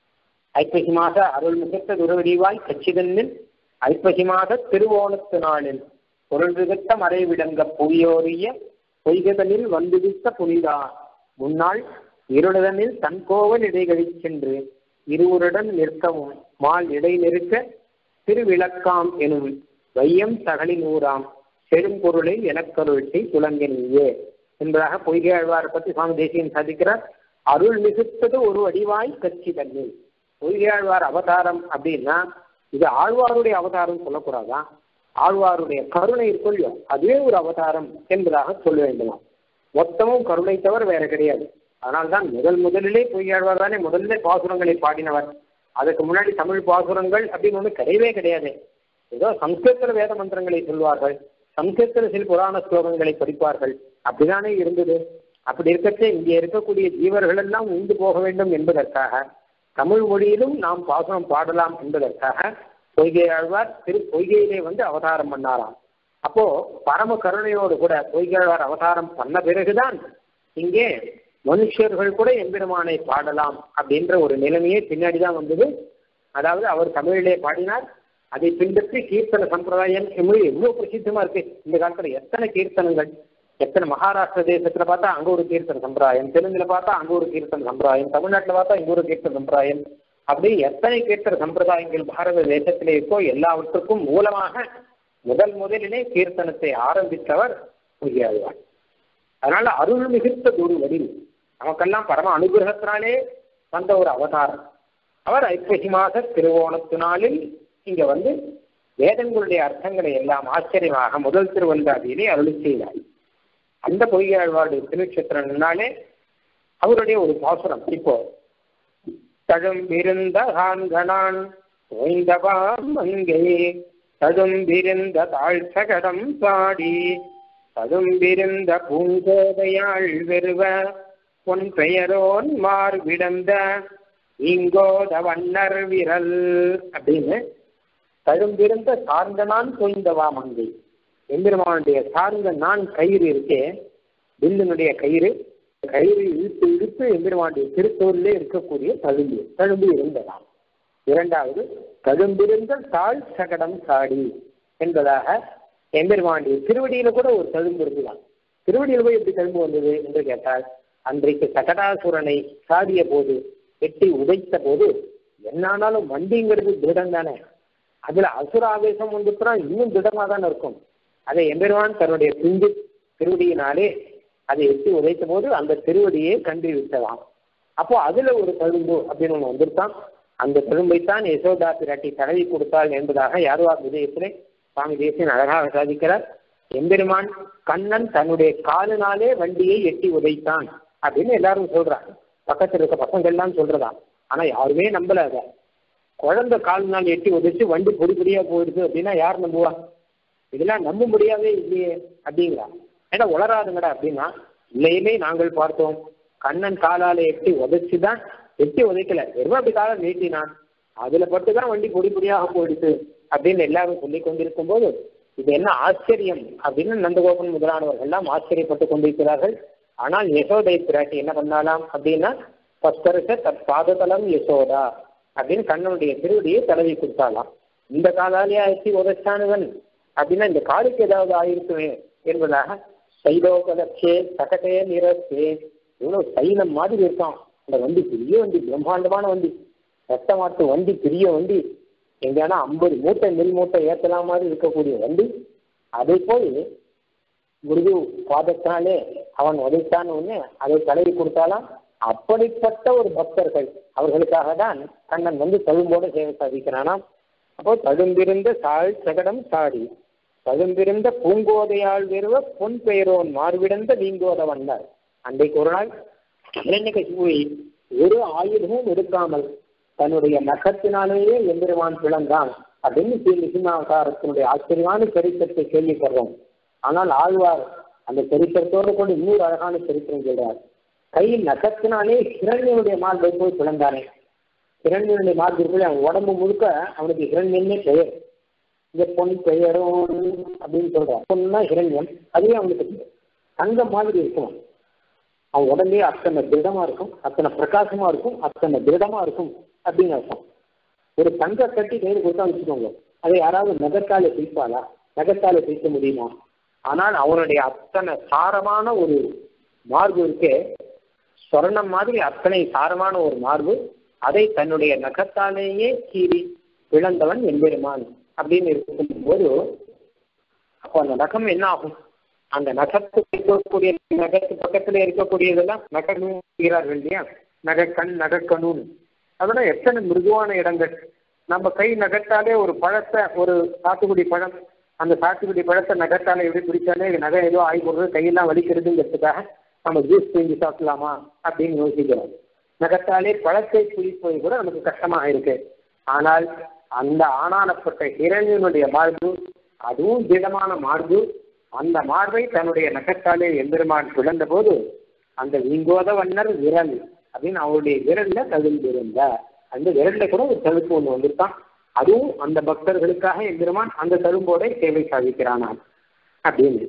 ஐப்பசி மாத அருள் மிகுத்த துறவடிவாய் கச்சிதனில் ஐப்பசி மாத திருவோணத்து நாளில் பொருள் மிகுத்த மறைவிடங்க புவியோரிய பொய்கதனில் வந்துவித்த புனிதா முன்னாள் இருளதனில் தன்கோவல் இடைகழி சென்று இருவருடன் நிற்கவும் மால் இடை நிற்க திருவிளக்காம் எனும் வையம் தகலி நூறாம் பெரும்பொருளை எனக்கருள்சை துலங்கினியே என்பதாக பொய்கை ஆழ்வாரை பற்றி சுவாமி தேசிகன் சாதிக்கிறார். அருள் மிகுத்தது ஒரு வடிவாய் கட்சி தண்ணீர். பொய்கை ஆழ்வார் அவதாரம் அப்படின்னா இது ஆழ்வாருடைய அவதாரம் சொல்லக்கூடாதா? ஆழ்வாருடைய கருணை இருக்கொள்ளியோ அதுவே ஒரு அவதாரம் என்பதாக சொல்ல வேண்டுமா. மொத்தமும் கருணை தவிர வேற கிடையாது. அதனால்தான் முதல் முதலிலே பொய்கை ஆழ்வார் தானே முதல்ல பாசுரங்களை பாடினவர். அதுக்கு முன்னாடி தமிழ் பாசுரங்கள் அப்படின்னு ஒன்று கிடையவே கிடையாது. ஏதோ சம்ஸ்கிருத வேத மந்திரங்களை சொல்வார்கள், சம்ஸ்கிருத சில புராண ஸ்லோகங்களை படிப்பார்கள், அப்படிதானே இருந்தது. அப்படி இருக்கச்சே இங்கே இருக்கக்கூடிய ஜீவர்கள் எல்லாம் உண்டு போக வேண்டும் என்பதற்காக தமிழ் மொழியிலும் நாம் பாசுரம் பாடலாம் என்பதற்காக பொய்கை ஆழ்வார் திரு பொய்கையிலே வந்து அவதாரம் பண்ணாராம். அப்போ பரம கருணையோடு கூட பொய்கை ஆழ்வார் அவதாரம் பண்ண பிறகுதான் இங்கே மனுஷர்கள் கூட எம்பெருமானை பாடலாம் அப்படின்ற ஒரு நிலைமையே பின்னாடிதான் வந்தது. அதாவது அவர் தமிழிலே பாடினார், அதை பின்பற்றி கீர்த்தன சம்பிரதாயம் மொழி எவ்வளவு பிரசித்தமா இருக்கு. இந்த காலத்துல எத்தனை கீர்த்தனங்கள், எத்தனை மகாராஷ்டிர தேசத்துல பார்த்தா அங்க ஒரு கீர்த்தன சம்பிரதாயம், தெலுங்குல பார்த்தா அங்க ஒரு கீர்த்தன சம்பிரதாயம், தமிழ்நாட்டுல பார்த்தா இங்க ஒரு கீர்த்தன சம்பிரதாயம், அப்படி எத்தனை கீர்த்தன சம்பிரதாயங்கள் பாரத தேசத்திலே இருக்கோ எல்லாவற்றுக்கும் மூலமாக முதல் முதலிலே கீர்த்தனத்தை ஆரம்பித்தவர் பொய்கை ஆழ்வார். அதனால அருள் மிகுத்த ஒரு வடிவு நமக்கெல்லாம் பரம அனுகிரகத்தினாலே வந்த ஒரு அவதாரம். அவர் ஐப்பசி மாத திருவோணத்து நாளில் இங்க வந்து வேதங்களுடைய அர்த்தங்களை எல்லாம் ஆச்சரியமாக முதல் திருவந்தாதியிலே அருளி செய்தார். அந்த பொய்கை ஆழ்வாருடைய திருநட்சத்திரம்னாலே அவருடைய ஒரு பாசுரம் இப்போ தழும்பிருந்த ஆண்கணான் ஓய்ந்தவாம் அங்கே தழும்பிருந்த தாழ் சகடம் பாடி ததும்பிருந்த பூங்கோதையாள் வெறுவ பொன் பெயரோன் மார் விடந்த இங்கோத வண்ணர் விரல் அப்படின்னு தழும்பிருந்த சார்ந்த நான் தோய்ந்தவா மங்கை. எம்பெருமானுடைய சார்ந்த நான் கயிறு இருக்கே, வில்லினுடைய கயிறு, கயிறு இழுத்து இழுத்து எம்பெருமானுடைய திருத்தோரிலே இருக்கக்கூடிய தழும்பு தழும்பு இருந்ததாம். இரண்டாவது தழும்பிருந்த தாழ் சகடம் சாடி என்பதாக எம்பெருமானுடைய திருவடியில கூட ஒரு தழும்பு இருக்குதான். திருவடியில போய் எப்படி தழும்பு வந்தது என்று கேட்டால், அன்றைக்கு சகடாசுரனை சாடிய போது, வெட்டி உதைத்த போது, என்னானாலும் வண்டிங்கிறது திருடம் தானே, அதுல அசுர ஆவேசம் வந்துட்டுனா இன்னும் திடமா தானே இருக்கும். அதை எம்பெருமான் தன்னுடைய பிஞ்சு திருவடியினாலே அதை எட்டி உதைத்த போது அந்த திருவடியை கண்டு விட்டலாம். அப்போ அதுல ஒரு தழும்பு அப்படின்னு ஒண்ணு வந்துருத்தான். அந்த தழும்பைத்தான் யசோதா பிராட்டி தடவி கொடுத்தாள் என்பதாக யாருவா விஜயத்திலே சுவாமி தேசியன் அழகாக சாதிக்கிறார். எம்பெருமான் கண்ணன் தன்னுடைய காலினாலே வண்டியை எட்டி உதைத்தான் அப்படின்னு எல்லாரும் சொல்றாங்க. பக்கத்தில் இருக்க பசங்கள்லாம் சொல்றதான். ஆனா யாருமே நம்பல. அத குழந்தை காலினால் எட்டி உதைச்சு வண்டி பொடி பொடியா போயிடுது அப்படின்னா யார் நம்புவா? இதெல்லாம் நம்ப முடியாதே இல்லையே அப்படிங்கிறா. ஏன்னா உளராதுங்கடா அப்படின்னா, இல்லையுமே நாங்கள் பார்த்தோம், கண்ணன் காலால எட்டி உதைச்சுதான், எட்டி உதைக்கல, வெறும் அப்படி காலை நீட்டினான், அதுல பட்டுதான் வண்டி பொடி பொடியாக போயிடுச்சு அப்படின்னு எல்லாரும் சொல்லி கொண்டிருக்கும் போது, இது என்ன ஆச்சரியம் அப்படின்னு நந்தகோபன் முதலானவர்கள் எல்லாம் ஆச்சரியப்பட்டு கொண்டிருக்கிறார்கள். ஆனால் யசோதை பிராட்டி என்ன பண்ணாலாம் அப்படின்னா, பஸ்தரிச தத் பாததலம் யசோதா அப்படின்னு கண்ணனுடைய திருவடியை தடவி கொடுத்தாலாம். இந்த காலாலேயே எட்டி உதைச்சானுவன் அப்படின்னா இந்த காலுக்கு ஏதாவது ஆயிருக்குமே என்பதாக சைலோகலட்சே சகட்டே நிறத்தே, இவ்வளவு சைலம் மாதிரி இருக்கான் அந்த வண்டி, பெரிய வண்டி, பிரம்மாண்டமான வண்டி, ரத்தமாட்டு வண்டி, பெரிய வண்டி, எங்கன்னா ஐம்பது மூட்டை நெல் மூட்டை ஏற்றலாம் மாதிரி இருக்கக்கூடிய வண்டி. அதை போய் முருகு பாதத்தினாலே அவன் உதைத்தான் ஒண்ணு அதை தடவி கொடுத்தாலாம். அப்படிப்பட்ட ஒரு பக்தர்கள் அவர்களுக்காக தான் கண்ணன் வந்து தழும்போட சேவை சாதிக்கிறானாம். அப்போ தழும்பிருந்த சாள் சகடம் சாடி தழும்பிருந்த பூங்கோதையாள் வெறுவ பொன் பெயரோன் மார்விடந்த நீங்கோத வந்தார். அன்றைக்கு ஒரு நாள் இரண்யகசிபுவை ஒரு ஆயுதமும் எடுக்காமல் தன்னுடைய நகத்தினாலேயே எம்பெருமான் பிளந்தான் அப்படின்னு ஸ்ரீ நிசிம்மாவதாரத்தினுடைய ஆச்சரியமான சரித்திரத்தை கேள்விப்படுறோம். ஆனால் ஆழ்வார் அந்த சரித்திரத்தோடு கூட இன்னொரு அழகான சரித்திரம் சொல்றார். கையில் நகத்தினாலே ஹிரண்யனுடைய மார்பை போய் பிளந்தானே, ஹிரண்யனுடைய மார்பிற்குள்ளே அவன் உடம்பு முழுக்க அவனுக்கு ஹிரண்யன்னே பெயர். இந்த பொன் பெயரும் அப்படின்னு சொல்றான். பொன்னா ஹிரண்யம், அதுவே அவனுக்கு தங்கம் மாதிரி இருக்கும். அவன் உடம்பே அத்தனை திருடமா இருக்கும், அத்தனை பிரகாசமா இருக்கும், அத்தனை திருடமா இருக்கும் அப்படின்னு அர்த்தம். ஒரு தங்க கட்டி கையில் கொடுத்தா வச்சுக்கோங்க, அதை யாராவது நகத்தால பிரிப்பாளா? நகத்தால பிரிக்க முடியுமா? ஆனால் அவனுடைய அத்தனை சாரமான ஒரு மார்பு இருக்கே, சொர்ணம் மாதிரி அத்தனை சாரமான ஒரு மார்பு, அதை தன்னுடைய நகத்தாலேயே கீறி பிளந்தவன் எம்பெருமான் அப்படின்னு இருக்கும்போது, அப்போ அந்த நகம் என்ன ஆகும்? அந்த நகத்து இருக்கக்கூடிய நகத்து பக்கத்துல இருக்கக்கூடியதெல்லாம் நகர்கிறார்கள் இல்லையா, நகக்கண் நகக்கணூன், அதெல்லாம் எத்தனை மிருதுவான இடங்கள். நம்ம கை நகத்தாலே ஒரு பழத்தை, ஒரு சாத்துக்குடி பழம், அந்த சாத்துக்குடி பழத்தை நகத்தாலே எப்படி பிடிச்சாலே நகை ஏதோ ஆகி போடுறது, கையெல்லாம் வலிக்கிறதுங்கிறதுக்காக நம்ம ஜூஸ் செஞ்சு சாப்பிடலாமா அப்படின்னு யோசிக்கிறோம். நகத்தாலே பழத்தை பிடிப்பது கூட நமக்கு கஷ்டமாக இருக்கு. ஆனால் அந்த ஆனானப்பட்ட ஹிரண்யனுடைய மார்பு, அதுவும் திடமான மார்பு, அந்த மார்பை தன்னுடைய நகத்தாலே எம்பெருமான் பிளந்த போது அந்த விங்கோத வண்ணர் விரல் அப்படின்னு அவருடைய விரல்ல தழும்பிருந்த அந்த விரல்ல கூட ஒரு தழுப்பு ஒன்று வந்திருக்கான். அதுவும் அந்த பக்தர்களுக்காக எம்பெருமான் அந்த தழும்போட சேவை சாதிக்கிறானான் அப்படின்னு.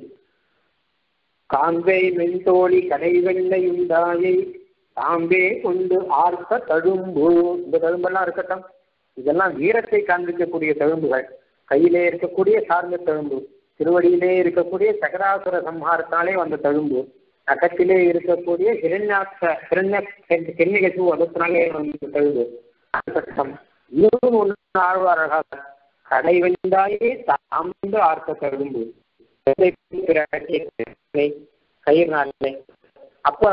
காம்பே மென்தோழி கடை வெள்ளையுண்டாயை தாம்பே கொண்டு ஆர்த்த தழும்பு, இந்த தழும்பெல்லாம் இருக்கட்டும், இதெல்லாம் வீரத்தை காண்பிக்கக்கூடிய தழும்புகள். கையிலே இருக்கக்கூடிய சார்ந்த தழும்பு, திருவடியிலே இருக்கக்கூடிய சகடாசுர சம்ஹாரத்தாலே வந்த தழும்பு, நகத்திலே இருக்கக்கூடிய ஹிரண்யாட்ச ஹிரண்ய கென்னிகசு அதத்தினாலே வந்த தழும்பு. இன்னும் ஒன்று ஆழ்வாரகாக கடை வெந்தாயே தாம்பு ஆர்த்த தழும்பு கயிறு. அப்போ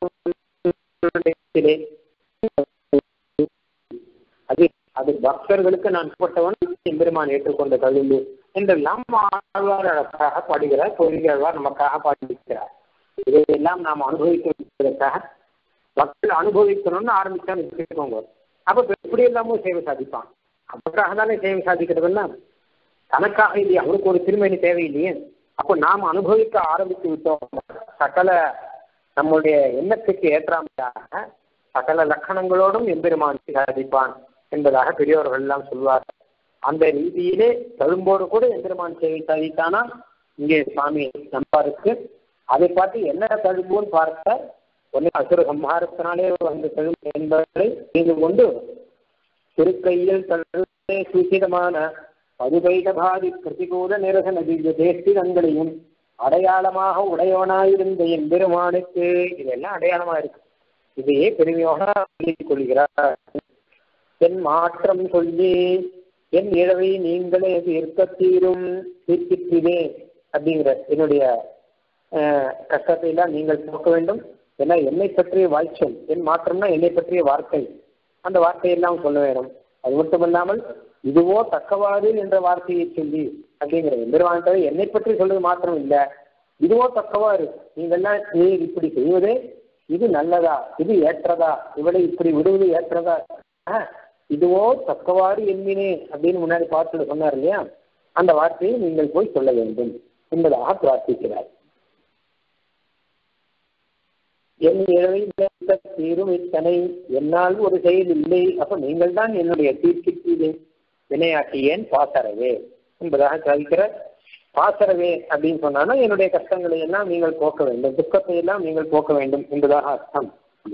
அது அது பக்தர்களுக்கு நான் போட்டவன் எம்பெருமான் ஏற்றுக்கொண்ட தழும்பு என்றெல்லாம் ஆழ்வார் அழகாக பாடுகிறார். பொருளாழ்வார் நமக்காக பாடிக்கிறார். இதையெல்லாம் நாம் அனுபவிக்கிறதுக்காக பக்தர்கள் அனுபவிக்கணும்னு ஆரம்பிச்சான்னு வச்சுக்கோங்க. அப்ப எப்படி எல்லாமும் சேவை சாதிப்பான். அவருக்காக தானே சேவை சாதிக்கிறதுன்னா, தனக்காக இல்லையே, அவருக்கு ஒரு திருமணி தேவையில்லையே, அப்போ நாம் அனுபவிக்க ஆரம்பித்து விட்டோம். சகல நம்முடைய எண்ணத்துக்கு ஏற்றாமையாக சகல லட்சணங்களோடும் எம்பெருமான் சாதிப்பான் என்பதாக பெரியவர்கள் எல்லாம் சொல்வார். அந்த ரீதியிலே தழும்போடு கூட எம்பெருமான் சேவை சாதித்தானா இங்கே சுவாமி நம்பாருக்கு. அதை பார்த்து என்ன தழும்போன்னு பார்த்த ஒன்னே அசுர சம்ஹாரத்தினாலே வந்த தழும்பு என்பதை தெரிந்து கொண்டு திருக்கையில் தழுவே சூசிதமான பதுபைடபாதி பிரதிகூல நிரசன திவ்ய தேஷ்டிதங்களையும் அடையாளமாக உடையவனாயிருந்த என் பெருமானுக்கு இதெல்லாம் அடையாளமா இருக்கு. இதையே பெருமையாக சொல்லிக் கொள்கிறார். என் மாற்றம் சொல்லி என் இழவை நீங்களே தீர்க்க தீரும் தீர்க்கிற்றே அப்படிங்கிற என்னுடைய கஷ்டத்தை எல்லாம் நீங்கள் போக்க வேண்டும். ஏன்னா என்னை பற்றிய வாய்ச்சொல், என் மாற்றம்னா என்னை பற்றிய வார்த்தை, அந்த வார்த்தையெல்லாம் சொல்ல வேண்டும். அது மட்டுமல்லாமல் இதுவோ தக்கவாறு என்ற வார்த்தையை சொல்லி அப்படிங்கிறது பெருமான் என்னை பற்றி சொல்றது மாத்திரம் இல்லை, இதுவோ தக்கவாறு நீங்கள்லாம் நீ இப்படி செய்வதே இது நல்லதா, இது ஏற்றதா, இவளை இப்படி விடுவது ஏற்றதா, இதுவோ தக்கவாறு என்மினே அப்படின்னு முன்னாடி பார்த்து சொன்னார் இல்லையா, அந்த வார்த்தையை நீங்கள் போய் சொல்ல வேண்டும் என்பதாக பிரார்த்திக்கிறார். என் இழவை தீரும் இத்தனை என்னால் ஒரு செயல் இல்லை, அப்ப நீங்கள் தான் என்னுடைய தீர்க்கிற்கு வினையாட்டியேன் பாசறவே என்பதாக சாதிக்கிறார். பாசறவே அப்படின்னு சொன்னா என்னுடைய கஷ்டங்களை எல்லாம் நீங்கள் போக்க வேண்டும், துக்கத்தை எல்லாம் நீங்கள் போக்க வேண்டும் என்பதாக அர்த்தம்.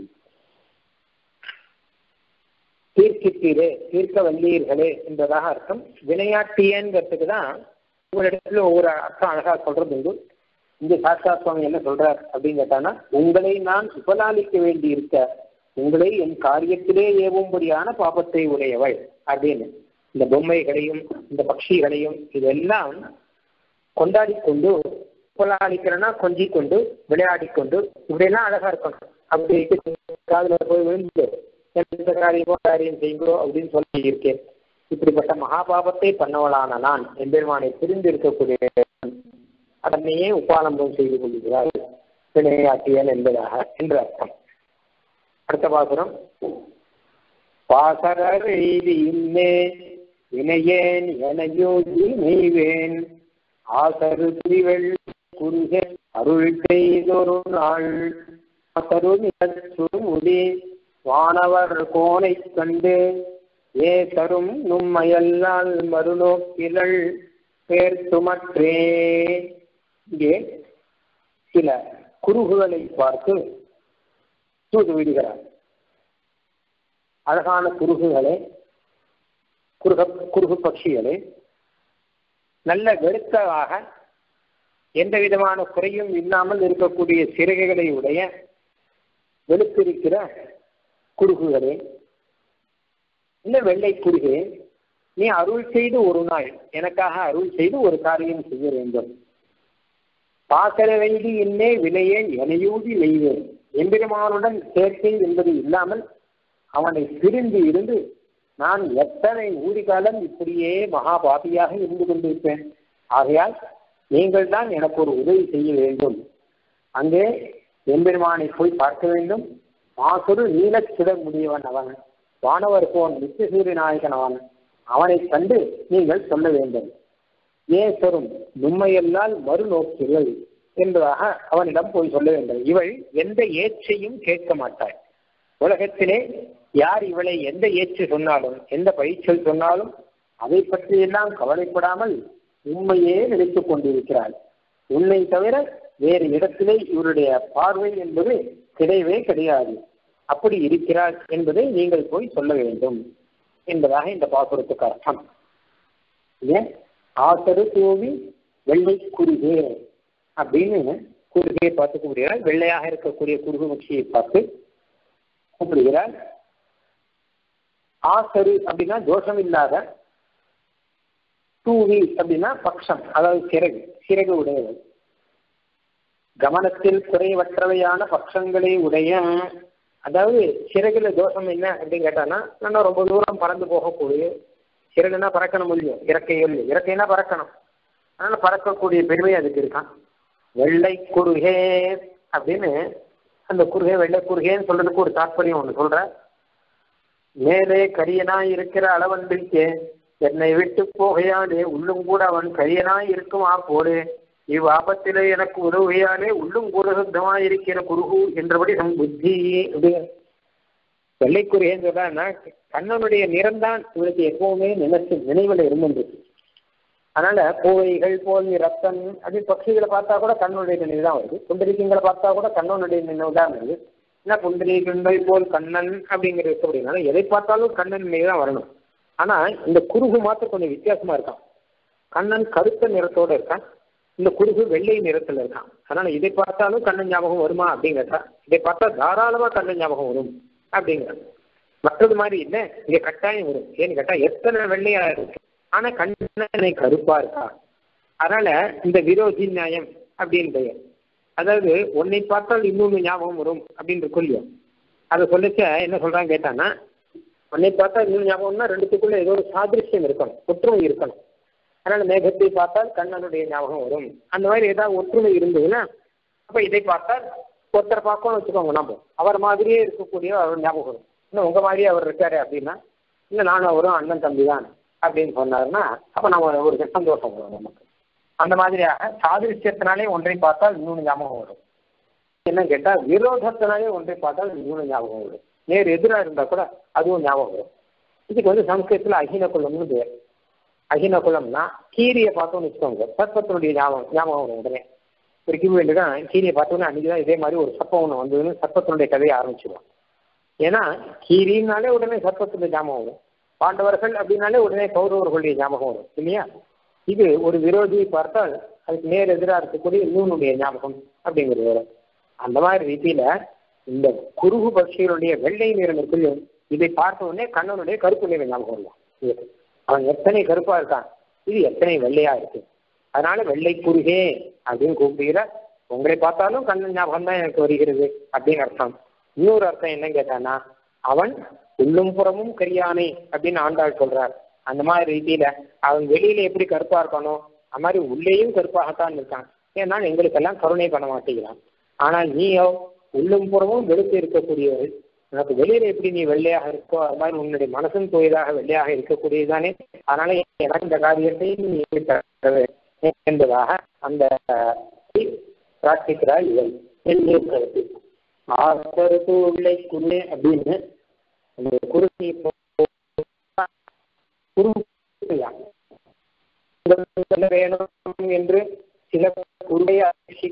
தீர்க்கிட்டீரே, தீர்க்க வல்லீர்களே என்பதாக அர்த்தம். வினையாட்டியேங்கிறதுக்கு தான் உங்களிடத்துல ஒவ்வொரு அர்த்தம் அழகா சொல்றது உண்டு. இங்க சாஸ்தா சுவாமி என்ன சொல்றார் அப்படின்னு கேட்டானா, உங்களை நான் உபலாலிக்க வேண்டி இருக்க, உங்களை என் காரியத்திலே ஏவும்படியான பாபத்தை உடையவள் அப்படின்னு இந்த பொம்மைகளையும் இந்த பட்சிகளையும் இதெல்லாம் கொண்டாடி கொண்டு உபலாலிக்கிறனா கொஞ்சி கொண்டு விளையாடி கொண்டு இப்படியெல்லாம் அழகா இருக்கணும். அப்படி காதுல போய் விழுந்து எந்த காரியமோ காரியம் செய்யுங்களோ அப்படின்னு சொல்லி இருக்கேன். இப்படிப்பட்ட மகாபாபத்தை பண்ணவளான நான் எம்பெருமானை பிரிந்து இருக்கக்கூடிய அதனையே உபாலம்பம் செய்து கொள்கிறார் வினையாட்டியல் என்பதாக என்று அர்த்தம். அடுத்த பாசுரம், பாசரீதியின்னே வினையேன் எனையோதி நெய்வேன் ஆசரு திரிவெள் குறுகே அருள் செய்தொரு நாள் சுருமுடி வானவர் கோனை கண்டு ஏ தரும் நும்மையல்லால் மறுநோக்கிலள் பேர்த்துமற்றே. இங்கே சில குறுகுகளை பார்த்து தூது விடுகிறார். அழகான குறுகுகளே, குறுக குறுகு பட்சிகளே, நல்ல வெளுத்தவாக எந்த விதமான குறையும் இல்லாமல் இருக்கக்கூடிய சிறகுகளை உடைய வெளுத்திருக்கிற குறுகுகளே, இந்த வெள்ளை குறுகே, நீ அருள் செய்து ஒரு நாள் எனக்காக அருள் செய்து ஒரு காரியம் செய்ய வேண்டும். பாசர வைதி என்னே வினையே எனையூதி நெய்வேன். எம்பெருமானுடன் சேர்க்கை என்பது இல்லாமல் அவனை பிரிந்து இருந்து நான் எத்தனை ஊதி காலம் இப்படியே மகாபாபியாக இருந்து கொண்டிருப்பேன். ஆகையால் நீங்கள் தான் எனக்கு ஒரு உதவி செய்ய வேண்டும். அங்கே எம்பெருமானை போய் பார்க்க வேண்டும். மாசுரு நீலச் சுடர் முடியவன் அவன், வானவர் போன் நித்திய சூரிய நாயகன் அவன், அவனை கண்டு நீங்கள் சொல்ல வேண்டும். ஏன் சொரும் நும்மையெல்லால் மறுநோக்கிகள் என்பதாக அவனிடம் போய் சொல்ல வேண்டும். இவள் எந்த ஏச்சையும் கேட்க மாட்டாள். உலகத்திலே யார் இவளை எந்த ஏச்சு சொன்னாலும் எந்த பயிற்சல் சொன்னாலும் அதை பற்றியெல்லாம் கவலைப்படாமல் உண்மையே நினைத்துக் கொண்டிருக்கிறாள். உன்னை தவிர வேறு இடத்திலே இவருடைய பார்வை என்பது கிடையவே கிடையாது. அப்படி இருக்கிறாள் என்பதை நீங்கள் போய் சொல்ல வேண்டும் என்பதாக இந்த பாசுரத்துக்கு அர்த்தம். ஏன் ஆசரு தூவி வெள்ளை குறுகே அப்படின்னு குறுகையை பார்த்து கூப்பிடுகிறார். வெள்ளையாக இருக்கக்கூடிய குறுகு மட்சியை பார்த்து கூப்பிடுகிறார். ஆசரு அப்படின்னா தோஷம் இல்லாத, தூவி அப்படின்னா பக்ஷம், அதாவது சிறகு, சிறகு உடையவை, கவனத்தில் குறைவற்றவையான பட்சங்களை உடைய, அதாவது சிறகுல தோஷம் என்ன அப்படின்னு கேட்டான்னா, நான் ரொம்ப தூரம் பறந்து போகக்கூடிய, சிறகுனா பறக்கணும் முடியும், இறக்கையோ இல்லை, இறக்கைனா பறக்கணும், அதனால பறக்கக்கூடிய பெருமை அதுக்கு இருக்கான். வெள்ளை குறுகே அப்படின்னு அந்த குறுகே வெள்ளை குறுகேன்னு சொல்றதுக்கு ஒரு தாற்பயம் ஒன்று சொல்ற. மேலே கரியனாய் இருக்கிற அளவன்றிருக்கே என்னை விட்டு போகையாலே உள்ளும் கூட அவன் கரியனாய் இருக்குமா போடு இவ்வாபத்திலே எனக்கு உதவியாலே உள்ளும் குருசுத்தமாயிருக்கிற குருகு என்றபடி நம் புத்தி வெள்ளைக்குரியன்னு சொல்றான்னா கண்ணனுடைய நிறம்தான் இவருக்கு எப்பவுமே நினைச்சு நினைவுல இருந்துருக்கு. அதனால பூவைகள் போல் ரத்தன் அப்படி பட்சிகளை பார்த்தா கூட கண்ணனுடைய நினைவு தான் வருது. புண்டரீகங்களை பார்த்தா கூட கண்ணனுடைய நினைவு தான் வருது. ஏன்னா புண்டரீகங்கள் போல் கண்ணன் அப்படிங்கிறது அப்படின்னா எதை பார்த்தாலும் கண்ணன் நினைவு தான் வரணும். ஆனா இந்த குருகு மாத்திரம் கொஞ்சம் வித்தியாசமா இருக்கான். கண்ணன் கருத்த நிறத்தோட இருக்கான், இந்த குருகு வெள்ளை நிறத்துல இருக்கான். அதனால இதை பார்த்தாலும் கண்ணன் ஞாபகம் வருமா அப்படிங்கிறதா, இதை பார்த்தா தாராளமா கண்ணன் ஞாபகம் வரும் அப்படிங்கிறது. மற்றது மாதிரி இல்லை, இங்க கட்டாயம் வரும். ஏன்னு கேட்டா எத்தனை வெள்ளையா இருக்கு, ஆனா கண்ணனை கருப்பா இருக்கா. அதனால இந்த விரோதி நியாயம் அப்படின்னு பெயர். அதாவது உன்னை பார்த்தால் இன்னொன்று ஞாபகம் வரும் அப்படின்னு சொல்லியும் அதை சொல்லிச்ச என்ன சொல்றாங்க கேட்டான்னா, உன்னை பார்த்தா இன்னொரு ஞாபகம்னா ரெண்டுத்துக்குள்ள ஏதோ ஒரு சாதிருஷ்யம் இருக்கணும், ஒற்றுமை இருக்கணும். அதனால மேகத்தை பார்த்தால் கண்ணனுடைய ஞாபகம் வரும். அந்த மாதிரி ஏதாவது ஒற்றுமை இருந்ததுன்னா அப்ப இதை பார்த்தால் ஒருத்தரை பார்க்கணும்னு வச்சுக்கோங்க, நம்ம அவர் மாதிரியே இருக்கக்கூடிய அவர் ஞாபகம் வரும். இன்னும் உங்க மாதிரியே அவர் இருக்காரு அப்படின்னா இல்லை நானும் அவரும் அண்ணன் தம்பி தான் அப்படின்னு சொன்னாருன்னா அப்ப நம்ம ஒரு சந்தோஷம் வரும் நமக்கு. அந்த மாதிரியாக சாதிருஷ்யத்தினாலே ஒன்றை பார்த்தால் இன்னொன்று ஞாபகம் வரும். என்ன கேட்டா விரோதத்தினாலே ஒன்றை பார்த்தால் இன்னொன்று ஞாபகம் வரும். நேர் எதிராக இருந்தா கூட அதுவும் ஞாபகம் வரும். இதுக்கு வந்து சம்ஸ்கிருதத்துல அகின குலம்னு பேர். அகின குலம்னா கீரியை பார்த்தோம்னு வச்சுக்கோங்க, சர்ப்பத்தினுடைய ஞாபகம் ஞாபகம் வரும். உடனே ஒரு கிவி தான் கீரியை பார்த்தோன்னா அன்னைக்குதான் இதே மாதிரி ஒரு சர்ப்பம் ஒன்று வந்ததுன்னு சர்ப்பத்தினுடைய கதையை ஆரம்பிச்சிடுவோம். ஏன்னா கீரினாலே உடனே சர்ப்பத்தினுடைய ஞாபகம் வரும், பாண்டவர்கள் அப்படின்னாலே உடனே கௌரவர்களுடைய ஞாபகம் வரும் இல்லையா. இது ஒரு விரோதியை பார்த்தால் அதுக்கு நேர் எதிராக இருக்கக்கூடிய இன்னொன்னுடைய ஞாபகம் அப்படிங்கிறது வரும். அந்த மாதிரி ரீதியில இந்த குருகு பட்சிகளுடைய வெள்ளை நிறம் இருக்குல்ல, இதை பார்த்த உடனே கண்ணனுடைய கருப்பு நிற ஞாபகம் வரும். அவன் எத்தனை கருப்பா இருக்கான், இது எத்தனை வெள்ளையா இருக்கு, அதனால வெள்ளை குருகே அப்படின்னு கூப்பிடுகிற. உங்களை பார்த்தாலும் கண்ணன் ஞாபகம் தான் எனக்கு வருகிறது அப்படின்னு அர்த்தம். இன்னொரு அர்த்தம் என்ன கேட்டானா, அவன் உள்ளும் புறமும் கரியானே அப்படின்னு ஆண்டாள் சொல்றார். அந்த மாதிரி ரீதியில அவன் வெளியில எப்படி கருப்பா இருக்கானோ அது மாதிரி உள்ளேயும் கருப்பாகத்தான் இருக்கான். ஏன்னா எங்களுக்கெல்லாம் கருணை பண்ண மாட்டேங்கிறான். ஆனால் நீயோ உள்ளும் புறமும் வெளுத்து இருக்கக்கூடியவள், உனக்கு வெளியில எப்படி நீ வெள்ளையாக இருக்கோ அது மாதிரி உன்னுடைய மனசும் தூயதாக வெள்ளையாக இருக்கக்கூடியதானே. அதனால எனக்கு இந்த காரியத்தை நீ என்பதாக அந்த பிரார்த்திக்கிறாள் இவள். கருத்து ஆசருத்து உள்ளே குருளே அப்படின்னு அந்த குருசி வேணும் என்று சில குருடைய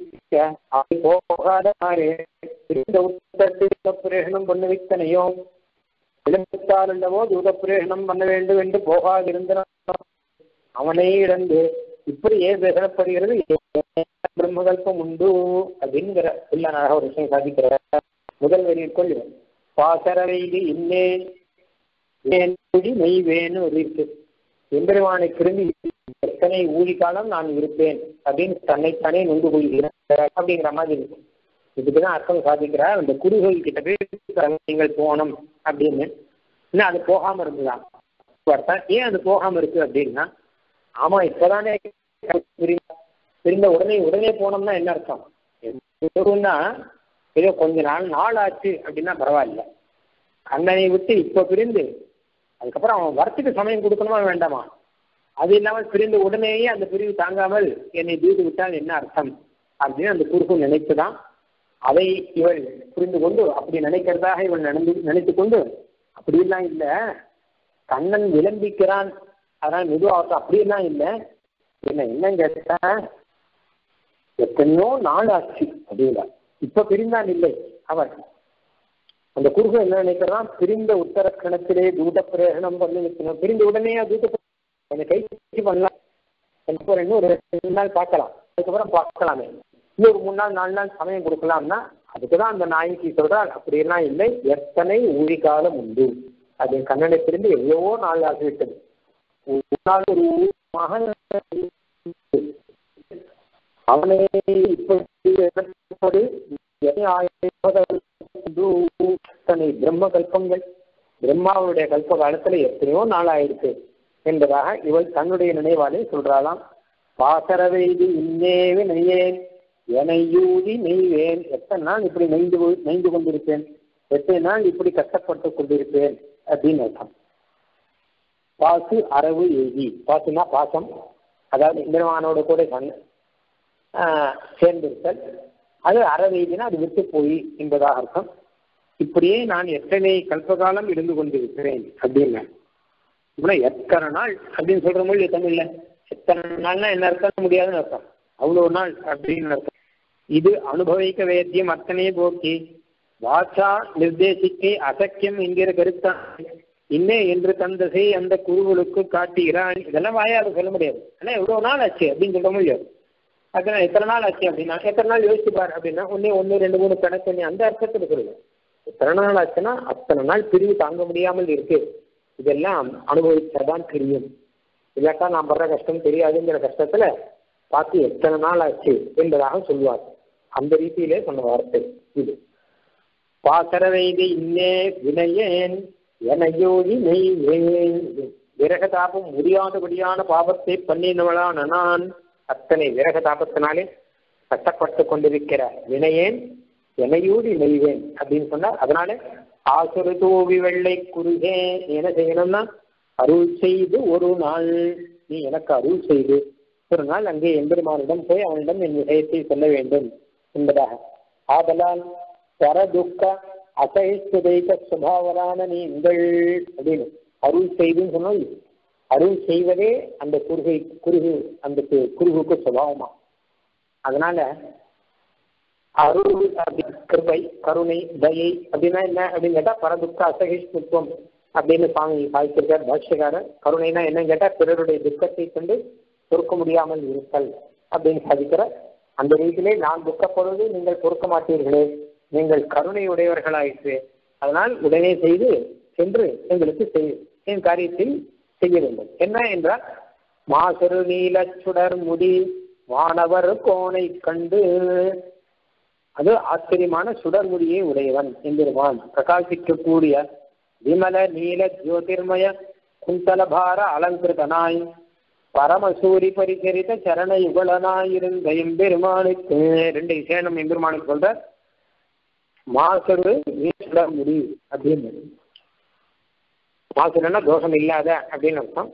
பிரேஷனம் பண்ண வைத்தனையோ விளம்பத்தால் அல்லவோ தூத பிரேஷனம் பண்ண வேண்டும் என்று போகாதிருந்த அவனை இழந்து இப்படி ஏன் பேசப்படுகிறது பிரம்மகல்பம் உண்டு அப்படிங்கிற இல்ல நாக ஒரு விஷயம் சாதிக்கிற முதல் வரியில் கொள்ளும் பாசரவைது இன்னே மெய் வேணும் இருக்கு. எம்பெருமானை திரும்பி எத்தனை ஊழி காலம் நான் இருப்பேன் அப்படின்னு தன்னைத்தானே நொந்து கொள்கிறேன் அப்படிங்கிற மாதிரி இருக்கு. இதுக்குதான் அர்த்தம் சாதிக்கிறார். அந்த குருகள் கிட்ட போய் நீங்கள் போகணும் அப்படின்னு. இன்னும் அது போகாம இருந்துதான் அர்த்தம். ஏன் அது போகாம இருக்கு அப்படின்னா, ஆமா இப்பதானே திரும்ப உடனே உடனே போனோம்னா என்ன அர்த்தம், ஏதோ கொஞ்ச நாள் நாள் ஆச்சு அப்படின்னா பரவாயில்ல. கண்ணனை விட்டு இப்ப பிரிந்து அதுக்கப்புறம் அவன் வரத்துக்கு சமயம் கொடுக்கணுமா வேண்டாமா, அது இல்லாமல் பிரிந்து உடனேயே அந்த பிரிவு தாங்காமல் என்னை தூது விட்டால் என்ன அர்த்தம் அப்படின்னு அந்த குருகு நினைத்துதான் அதை இவள் புரிந்து கொண்டு அப்படி நினைக்கிறதாக இவள் நடந்து நினைத்து கொண்டு அப்படியெல்லாம் இல்லை கண்ணன் விளம்பிக்கிறான் அதான் மெதுவாக அப்படியெல்லாம் இல்லை என்ன என்னன்னு கேட்டா எத்தனையோ நாள் ஆச்சு அப்படின்னா இப்ப பிரிந்தான் இல்லை அவன். அந்த குருகு என்ன நினைக்கிறான், பிரிந்த உத்தர கணத்திலே தூத பிரேஷனம் பண்ணி வைக்கணும். பிரிந்த உடனே தூத கொஞ்சம் கை பண்ணலாம், இன்னொரு ரெண்டு நாள் பார்க்கலாம், அதுக்கப்புறம் பார்க்கலாமே, இன்னொரு மூணு நாள் நாலு நாள் சமயம் கொடுக்கலாம்னா அதுக்குதான் அந்த நாய்க்கு சொல்றாள். அப்படியெல்லாம் இல்லை, எத்தனை ஊழி காலம் உண்டு. அது கண்ணனை பிரிந்து எவ்வளவோ நாள் ஆகிவிட்டது. ஒரு மகன் அவனை இப்படி பிரம்ம கல்பங்கள் பிரம்மாவுடைய கல்ப காலத்துல எத்தனையோ நாள் ஆயிருக்கு என்பதாக இவள் தன்னுடைய நினைவாலே சொல்றாளாம். பாசரவைது இன்னேவே நெய்யேன் எனையூதி நெய்வேன், எத்தனை நாள் இப்படி நெய்ந்து நெய்ந்து கொண்டிருப்பேன், எத்தனை நாள் இப்படி கஷ்டப்பட்டு கொண்டிருப்பேன் அப்படின்னு அர்த்தம். பாசு அரவு எய்தி, பாசுனா பாசம், அதாவது இந்திரவானோட கூட சண்டை சேர்ந்திருத்தல். அது அறவெய்தினா அது விட்டு போய் என்பதாக அர்த்தம். இப்படியே நான் எத்தனை கல்பகாலம் இருந்து கொண்டிருக்கிறேன் அப்படின்னு எத்தனை நாள் அப்படின்னு சொல்ற மொழி தமிழ்ல எத்தனை நாள்னா என்ன அர்த்தம் முடியாதுன்னு அர்த்தம். அவ்வளவு நாள் அப்படின்னு அர்த்தம். இது அனுபவிக்க வேத்தியம் அத்தனையே போக்கி வாச்சா நிர்தேசிக்கை அசக்கியம் என்கிற கருத்தான் இன்னே என்று தந்தசை அந்த குருவுகளுக்கு காட்டுகிறான். இதெல்லாம் வாயாவது சொல்ல முடியாது. ஆனா எவ்வளவு நாள் ஆச்சு அப்படின்னு சொல்ல முடியாது. அதனால எத்தனை நாள் ஆச்சு அப்படின்னா எத்தனை நாள் யோசிச்சுப்பார் அப்படின்னா ஒன்னே ஒன்னு ரெண்டு மூணு கணக்கு பண்ணி அந்த அர்த்தத்தில் சொல்லுங்க. எத்தனை நாள் ஆச்சுன்னா அத்தனை நாள் பிரிவு தாங்க முடியாமல் இருக்கு. இதெல்லாம் அனுபவிச்சாதான் தெரியும். இல்லாட்டா நான் படுற கஷ்டம் தெரியாதுங்கிற கஷ்டத்துல பார்த்து எத்தனை நாள் ஆச்சு என்பதாக சொல்லுவார். அந்த ரீதியிலே சொன்ன வார்த்தை இது. பாசரவைது இன்னே வினையேன் எனையோடி நெய்வேன். விரகதாபம் முடியாதபடியான பாவத்தை பண்ணினவளான நான் அத்தனை விரகதாபத்தினாலே கஷ்டப்பட்டு கொண்டிருக்கிற வினையேன் எனையூடி நெய்வேன் அப்படின்னு சொன்னார். அதனால ஆசுரு தூவி வெள்ளை குறுகே நீ என்ன செய்யணும்னா அருள் செய்து ஒரு நாள் நீ எனக்கு அருள் செய்து ஒரு நாள் அங்கே எம்பெருமானிடம் போய் அவனிடம் என் விஷயத்தை சொல்ல வேண்டும் என்பதாக. ஆதலால் பரதுக்க அசைசுதைக்க சுபாவரான நீங்கள் அப்படின்னு அருள் செய்துன்னு சொன்னோம். அருள் செய்வதே அந்த குறுகை குறுகு அந்த குறுகுக்கு சுபாவமா. அதனால அருள் கிருபை கருணை தயை அப்படின்னா என்ன அப்படின்னு கேட்டா பரதுக்க அசகிஷ்ணுத்துவம் அப்படின்னு சுவாமி சாதிச்சிருக்கார் பாஷ்யக்காரர். கருணைனா என்னன்னு கேட்டா பிறருடைய துக்கத்தை கொண்டு பொறுக்க முடியாமல் இருத்தல் அப்படின்னு சாதிக்கிற. அந்த ரீதியிலே நான் துக்கப்படுவது நீங்கள் பொறுக்க மாட்டீர்களே, நீங்கள் கருணை உடையவர்களாயிற்று, அதனால் உடனே செய்து சென்று எங்களுக்கு செய் என் காரியத்தில் செய்ய வேண்டும். என்ன என்றால் மாசரு நீல சுடர் முடி வானவர் கோனை கண்டு அது ஆச்சரியமான சுடர்முடியை உடையவன் என்கிறான். பிரகாசிக்கக்கூடிய விமல நீல ஜோதிர்மய குந்தலபார அலங்கிருதனாய் பரமசூரி பரிசரித்த சரண யுகலனாயிருந்த எம்பெருமானுக்கு ரெண்டு விசேஷம் எம்பெருமானுக்கு சொல்ற மாசரு நீல முடி அப்படின்னு. மாசுரன்னா தோஷம் இல்லாத அப்படின்னு அர்த்தம்.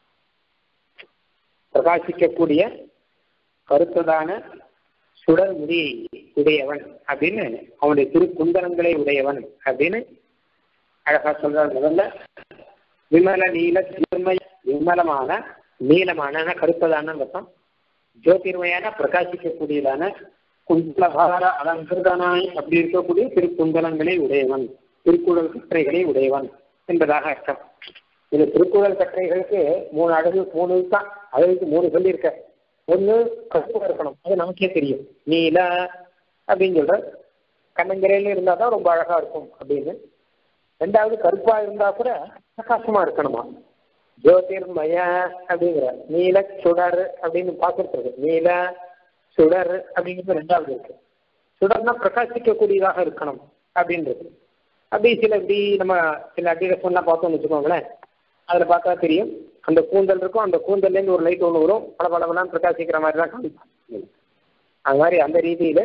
பிரகாசிக்கக்கூடிய கருத்ததான சுடர் முடியை உடையவன் அப்படின்னு அவனுடைய திருக்குந்தரங்களை உடையவன் அப்படின்னு அழகா சொல்றார். முதல்ல விமல நீல ஜோதிர்மய விமலமான நீளமான கருப்பதான அர்த்தம். ஜோதிர்மயான பிரகாசிக்கக்கூடியதான குந்தலபார அலங்கிருதனாய் அப்படி இருக்கக்கூடிய திருக்குந்தலங்களை உடையவன் திருக்குறள் கற்றைகளை உடையவன் என்பதாக அர்த்தம். இது திருக்குறள் கற்றைகளுக்கு மூணு அழகு மூணு தான் அழகுக்கு மூணு சொல்லியிருக்க. ஒண்ணு கருப்பா இருக்கணும், அது நமக்கே தெரியும். நீல அப்படின்னு சொல்ற கண்ணங்கரையில இருந்தா தான் ரொம்ப அழகா இருக்கும் அப்படின்னு. ரெண்டாவது கருப்பா இருந்தா கூட பிரகாசமா இருக்கணுமா. ஜோதிர்மய அப்படிங்கிற நீல சுடர் அப்படின்னு பார்த்துருக்கு. நீல சுடர் அப்படிங்கிறது ரெண்டாவது இருக்கு. சுடர்னா பிரகாசிக்கக்கூடியதாக இருக்கணும் அப்படின்றது. அப்படி சில இப்படி நம்ம சில அட்வர்டைஸ்மெண்ட்லாம் பார்த்தோம்னு வச்சுக்கோங்களேன், அதில் பார்த்தா தெரியும். அந்த கூந்தல் இருக்கும், அந்த கூந்தல்லேருந்து ஒரு லைட் ஒன்று வரும், பல பலவெல்லாம் பிரகாசிக்கிற மாதிரி தான் காமிப்பாங்க. அது மாதிரி அந்த ரீதியில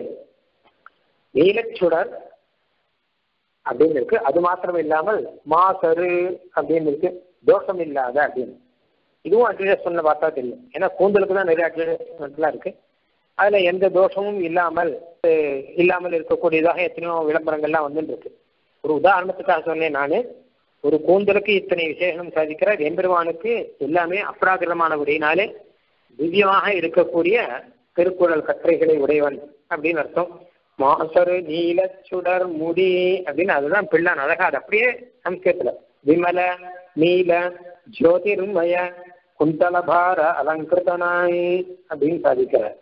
நீலச்சுடர் அப்படின்னு இருக்கு. அது மாத்திரம் இல்லாமல் மாசரு அப்படின்னு இருக்கு, தோஷம் இல்லாத அப்படின்னு. இதுவும் அட்வர்டைஸ்மெண்ட்ல பார்த்தா தெரியும். ஏன்னா கூந்தலுக்கு தான் நிறைய அட்வர்டைஸ்மெண்ட்லாம் இருக்கு. அதுல எந்த தோஷமும் இல்லாமல் இல்லாமல் இருக்கக்கூடியதாக எத்தனையோ விளம்பரங்கள்லாம் வந்துட்டு இருக்கு. ஒரு உதாரணத்துக்காக சொன்னேன் நானு, ஒரு கூந்தலுக்கு இத்தனை விசேஷம் சாதிக்கிற எம்பெருமானுக்கு எல்லாமே அப்ராகிரமானபடினாலே திவ்யமாக இருக்கக்கூடிய திருக்குறள் கற்றைகளை உடையவன் அப்படின்னு அர்த்தம். மாசரு நீல சுடர் முடி அப்படின்னு அதுதான் பிள்ளான் அழகா. அது அப்படியே சம்ஸ்கிருதத்துல விமல நீல ஜோதிர்மய குந்தலபார அலங்கிருதனாய் அப்படின்னு சாதிக்கிறார்.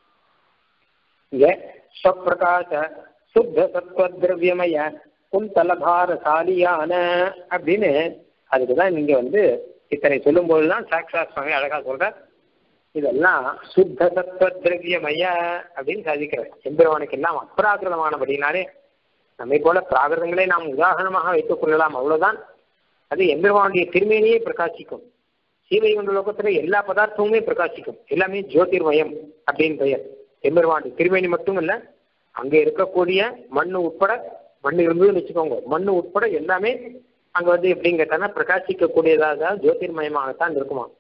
இங்க ஸ்வப்பிரகாச சுத்த சத்வத்ரவியமய குந்தலபார சாலியான அப்படின்னு அதுக்குதான் நீங்க வந்து இத்தனை சொல்லும் போதுதான் சாக்ஷாத் சுவாமி அழகா சொல்ற. இதெல்லாம் சுத்த சத்வ திரவியமய அப்படின்னு சாதிக்கிறார். எம்பெருமானுக்கு எல்லாம் அப்ராகிருதமானபடினாலே நம்மை போல பிராகிருதங்களை நாம் உதாரணமாக வைத்துக் கொள்ளலாம், அவ்வளவுதான். அது எம்பெருமானுடைய திருமேனியே பிரகாசிக்கும். சீவைகுண்ட லோகத்துல எல்லா பதார்த்தமுமே பிரகாசிக்கும், எல்லாமே ஜோதிர்மயம் அப்படின்னு பெயர். எம்பெருமானுடைய திருமேனி மட்டும் இல்ல, அங்க இருக்கக்கூடிய மண்ணு உட்பட, மண்ணு இருந்ததுன்னு வச்சுக்கோங்க, மண்ணு உட்பட எல்லாமே அங்க வந்து எப்படின்னு கேட்டாங்கன்னா பிரகாசிக்கக்கூடியதாக ஜோதிர்மயமாகத்தான் இருக்குமா.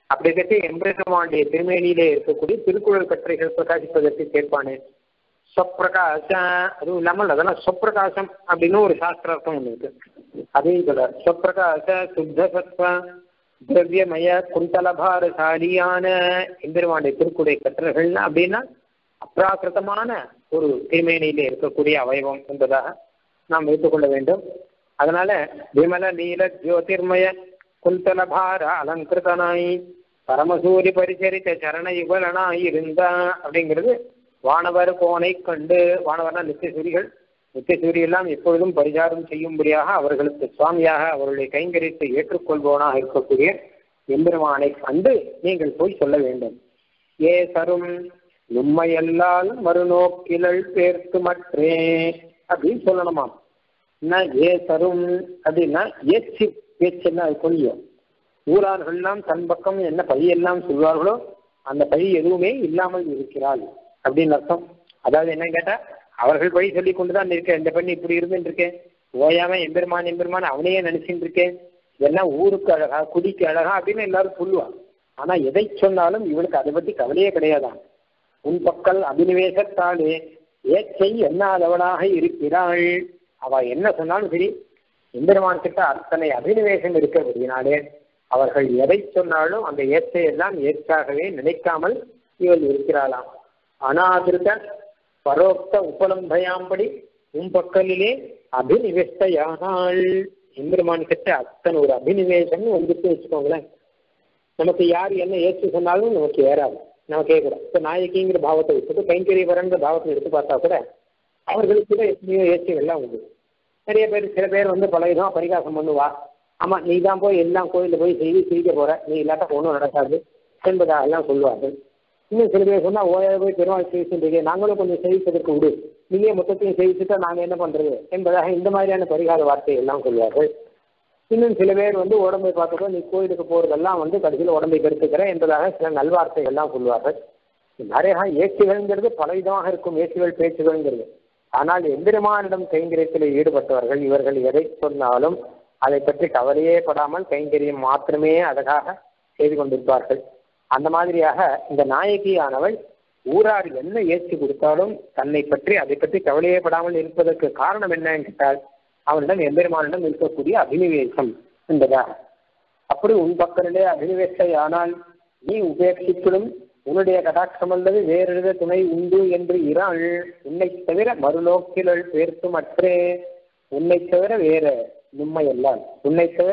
அப்படி கட்டி எம்பெருமானுடைய திருமேனியிலே இருக்கக்கூடிய திருக்குறள் கட்டுரைகள் பிரகாசிப்பதற்கு கேட்பானே சொப்பிரகாச. அதுவும் இல்லாமல் அதெல்லாம் சொப்பிரகாசம் அப்படின்னு ஒரு சாஸ்திரார்த்தம் ஒண்ணு இருக்கு. அதையும் சொல்றார். சொப்பிரகாச சுத்த சத்வ திரவியமய குந்தலபாரசாலியான எம்பெருமானுடைய திருக்குறை கட்டுரைகள்னா அப்படின்னா அப்ராகிருதமான ஒரு திருமேனியிலே இருக்கக்கூடிய அவயவம் என்பதாக நாம் வைத்துக் கொள்ள வேண்டும். அதனால விமல நீல ஜோதிர்மய குந்தலபார அலங்கிருதனாய் பரமசூரி பரிசரித்த சரண யுகலனாய் இருந்தா அப்படிங்கிறது வானவர் கோனை கண்டு. வானவர்னா நித்தியசூரிகள். நித்தியசூரி எல்லாம் எப்பொழுதும் பரிசாரம் செய்யும்படியாக அவர்களுக்கு சுவாமியாக அவருடைய கைங்கரியத்தை ஏற்றுக்கொள்பவனாக இருக்கக்கூடிய எம்பெருமானை கண்டு நீங்கள் போய் சொல்ல வேண்டும். ஏ சரும் உண்மையல்லால் மறுநோக்கிலள் பேர்த்து மற்றே அப்படின்னு சொல்லணுமா. என்ன ஏ சரும் அப்படின்னா ஏச்சு பேச்சுன்னா அது கொஞ்சம் ஊரார்கள்லாம் தன் பக்கம் என்ன பழியெல்லாம் சொல்வார்களோ அந்த பழி எதுவுமே இல்லாமல் இருக்கிறாள் அப்படின்னு அர்த்தம். அதாவது என்ன கேட்டா அவர்கள் பழி சொல்லி கொண்டுதான் இருக்கேன். இந்த பண்ணி இப்படி இருந்துட்டு இருக்கேன், ஓயாம எம்பெருமான் எம்பெருமான் அவனையே நினைச்சுட்டு இருக்கேன், இதெல்லாம் ஊருக்கு அழகா குடிக்கு அழகா அப்படின்னு எல்லாரும் சொல்லுவான். ஆனா எதை சொன்னாலும் இவளுக்கு அதை பத்தி கவலையே கிடையாதான். உன் பக்கல் அபினிவேசத்தாலே ஏச்சை எண்ணாதவளாக இருக்கிறாள். அவ என்ன சொன்னாலும் சரி எம்பெருமான் கிட்ட அத்தனை அபினிவேசம் இருக்கிறபடினாலே அவர்கள் எதை சொன்னாலும் அந்த ஏச்சை எல்லாம் ஏற்றாகவே நினைக்காமல் இவள் இருக்கிறாளாம். அனாதிருத்த பரோக்த உபலம்பயாம்படி உன் பக்கலிலே அபினிவேஷ்டையானாள். எம்பெருமான் கிட்ட அத்தனை ஒரு அபினிவேசம் வந்துட்டு வச்சுக்கோங்களேன். நமக்கு யார் என்ன ஏற்று சொன்னாலும் நமக்கு ஏறாது, நமக்கு கேட்கக்கூடாது. இப்போ நாயகிங்கிற பாவத்தை வச்சுட்டு கைங்கரியவரங்கிற பாவத்தை எடுத்து பார்த்தா கூட அவர்களுக்கு கூட எத்தனையோ ஏற்றங்கள்லாம் உண்டு. நிறைய பேர் சில பேர் வந்து பல விதமாக பரிகாசம் பண்ணுவா. ஆமாம் நீ தான் போய் எல்லாம் கோயிலில் போய் செய்து செய்ய போகிற, நீ இல்லாட்டா ஒன்றும் நடக்காது என்பதாக எல்லாம் சொல்லுவார்கள். இன்னும் சில பேர் சொன்னால் ஓயாத போய் பெருமாள் செய்கின்றீங்க, நாங்களும் கொஞ்சம் செய்விப்பதற்கு விடு, நீயே மொத்தத்தையும் செய்விச்சுட்டா நாங்கள் என்ன பண்ணுறது என்பதாக இந்த மாதிரியான பரிகார வார்த்தை எல்லாம் சொல்வார்கள். இன்னும் சில பேர் வந்து உடம்பை பார்த்துக்கோ, நீ கோயிலுக்கு போகிறதெல்லாம் வந்து கடைசியில் உடம்பை கெடுத்துக்கிற என்பதாக சில நல்வார்த்தைகள்லாம் சொல்வார்கள். நிறைய ஏச்சுகள்ங்கிறது பல விதமாக இருக்கும், ஏச்சுகள் பேச்சுகள்ங்கிறது. ஆனால் எம்பெருமானிடம் கைங்கரியத்தில் ஈடுபட்டவர்கள் இவர்கள் எதை சொன்னாலும் அதை பற்றி கவலையே படாமல் கைங்கரியம் மாத்திரமே அதற்காக செய்து கொண்டிருப்பார்கள். அந்த மாதிரியாக இந்த நாயகியானவள் ஊரார் என்ன ஏற்றி கொடுத்தாலும் தன்னை பற்றி அதை பற்றி கவலையே படாமல் இருப்பதற்கு காரணம் என்னன்னு கேட்டால் அவனிடம் எம்பெருமானிடம் இருக்கக்கூடிய அபினிவேசம் என்பதாக. அப்படி உன் பக்கத்திலே அபினிவேசை ஆனால் நீ உபேட்சிப்பிலும் உன்னுடைய கடாட்சம் அல்லது வேறெழுத துணை உண்டு என்று இறாள். உன்னை தவிர மறுநோக்கிலள் பேர்த்து மற்றே. உன்னை தவிர வேற உண்மை எல்லாம், உன்னை தவிர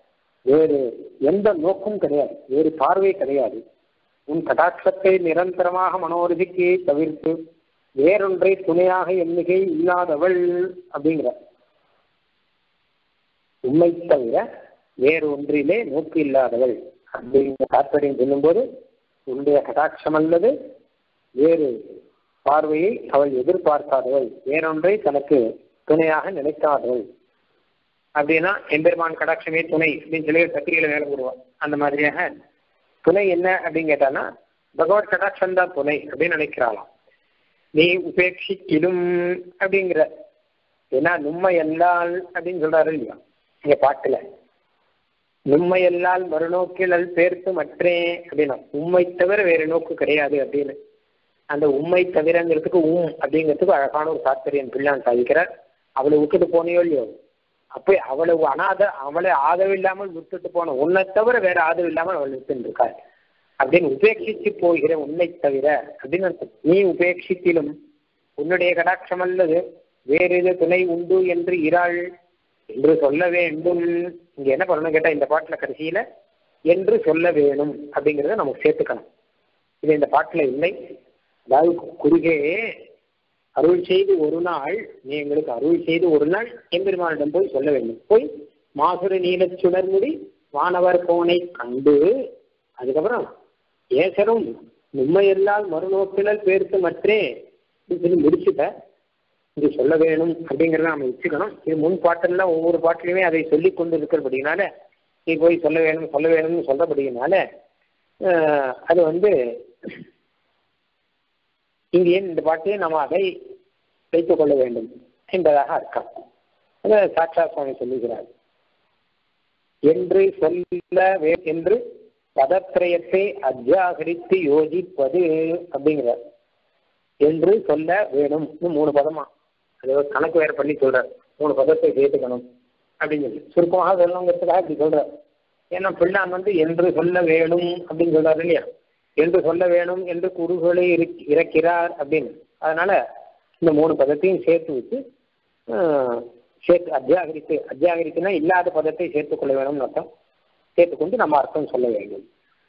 வேறு எந்த நோக்கும் கிடையாது, வேறு பார்வை கிடையாது. உன் கடாட்சத்தை நிரந்தரமாக மனோரதிக்கு தவிர்த்து வேறொன்றை துணையாக எண்ணிக்கை இல்லாதவள் அப்படிங்கிற. உண்மை தவிர வேறு ஒன்றிலே நோக்கு இல்லாதவள் அப்படிங்கிற தாற்பயம் சொல்லும்போது உன்னுடைய கடாட்சம் அல்லது வேறு பார்வையை அவள் எதிர்பார்க்காதவள், வேறொன்றை தனக்கு துணையாக நினைக்காதவள் அப்படின்னா எம்பெருமான் கடாட்சமே துணை அப்படின்னு சொல்லி பத்திரிகையில வேலை போடுவான். அந்த மாதிரியாக துணை என்ன அப்படின்னு கேட்டான்னா பகவத் கடாட்சம் தான் துணை அப்படின்னு நினைக்கிறாளாம். நீ உபேட்சிக்கிலும் அப்படிங்கிற. ஏன்னா நுண்மை எல்லால் அப்படின்னு சொல்றாரு இல்லையா இங்க பாட்டுல. நுண்மையல்லால் மறுநோக்கிலள் பேர்த்து மற்றே அப்படின்னா உண்மை தவிர வேறு நோக்கு கிடையாது அப்படின்னு. அந்த உண்மை தவிரங்கிறதுக்கு உம் அப்படிங்கிறதுக்கு அழகான ஒரு தாத்பரியம் பிள்ளான் சாதிக்கிறார். அவளை விட்டுட்டு போனையோ இல்லையோ, அப்போ அவளை அனாத அவளை ஆதரவு இல்லாமல் விட்டுட்டு போன உன்னை தவிர வேற ஆதரவு இல்லாமல் அவள் விட்டு இருக்காள் அப்படின்னு உபேட்சித்து போகிற உன்னை தவிர அப்படின்னு அர்த்தம். நீ உபேட்சித்திலும் உன்னுடைய கடாட்சம் அல்லது வேறு எது துணை உண்டு என்று இறாள் என்று சொல்ல வேண்டும். இங்க என்ன பண்ணணும் கேட்டா இந்த பாட்டுல கடைசியில என்று சொல்ல வேணும் அப்படிங்கிறத நமக்கு சேர்த்துக்கணும். இது இந்த பாட்டுல இல்லை. அதாவது குறுகே அருள் செய்து ஒரு நாள் நீ எங்களுக்கு அருள் செய்து ஒரு நாள் எம்பெருமானிடம் போய் சொல்ல வேண்டும். போய் மாசுர நீல சுடர்முடி வானவர் கோனை கண்டு அதுக்கப்புறம் ஏசரும் உண்மையெல்லாம் மறுநோக்கிலல் பேர்த்து மற்றே சொல்லி முடிச்சுட்ட இது சொல்ல வேணும் அப்படிங்கிறத நம்ம வச்சுக்கணும். இது முன் பாட்டெல்லாம் ஒவ்வொரு பாட்டிலுமே அதை சொல்லி கொண்டு இருக்கிறபடினால நீ போய் சொல்ல வேணும் சொல்ல வேணும்னு சொல்றபடினால அது வந்து இங்கே இந்த பாட்டிலே நம்ம அதை வைத்துக் கொள்ள வேண்டும் என்பதாக அர்த்தம். அதை சாட்சா சுவாமி சொல்லுகிறார். என்று சொல்ல என்று பதத்திரயத்தை அத்தியாகரித்து யோசிப்பது அப்படிங்கிறார். என்று சொல்ல வேணும். மூணு பதமா அது கணக்கு வேற பண்ணி சொல்றார். மூணு பதத்தை சேர்த்துக்கணும் அப்படின்னு சொல்லி சுருக்கமாக சொல்லணுங்கிறதுக்காக இப்படி சொல்றார். ஏன்னா பிள்ளான் வந்து என்று சொல்ல வேணும் அப்படின்னு சொல்றாரு இல்லையா, என்று சொல்ல வேணும் என்று குறுகளை இறக்கிறார் அப்படின்னு. அதனால இந்த மூணு பதத்தையும் சேர்த்து வச்சு சேர்த்து அத்தியாகரித்து, அத்தியாகரித்துனா இல்லாத பதத்தை சேர்த்துக் கொள்ள வேணும்னு அர்த்தம். சேர்த்துக்கொண்டு நம்ம அர்த்தம் சொல்ல வேண்டும்.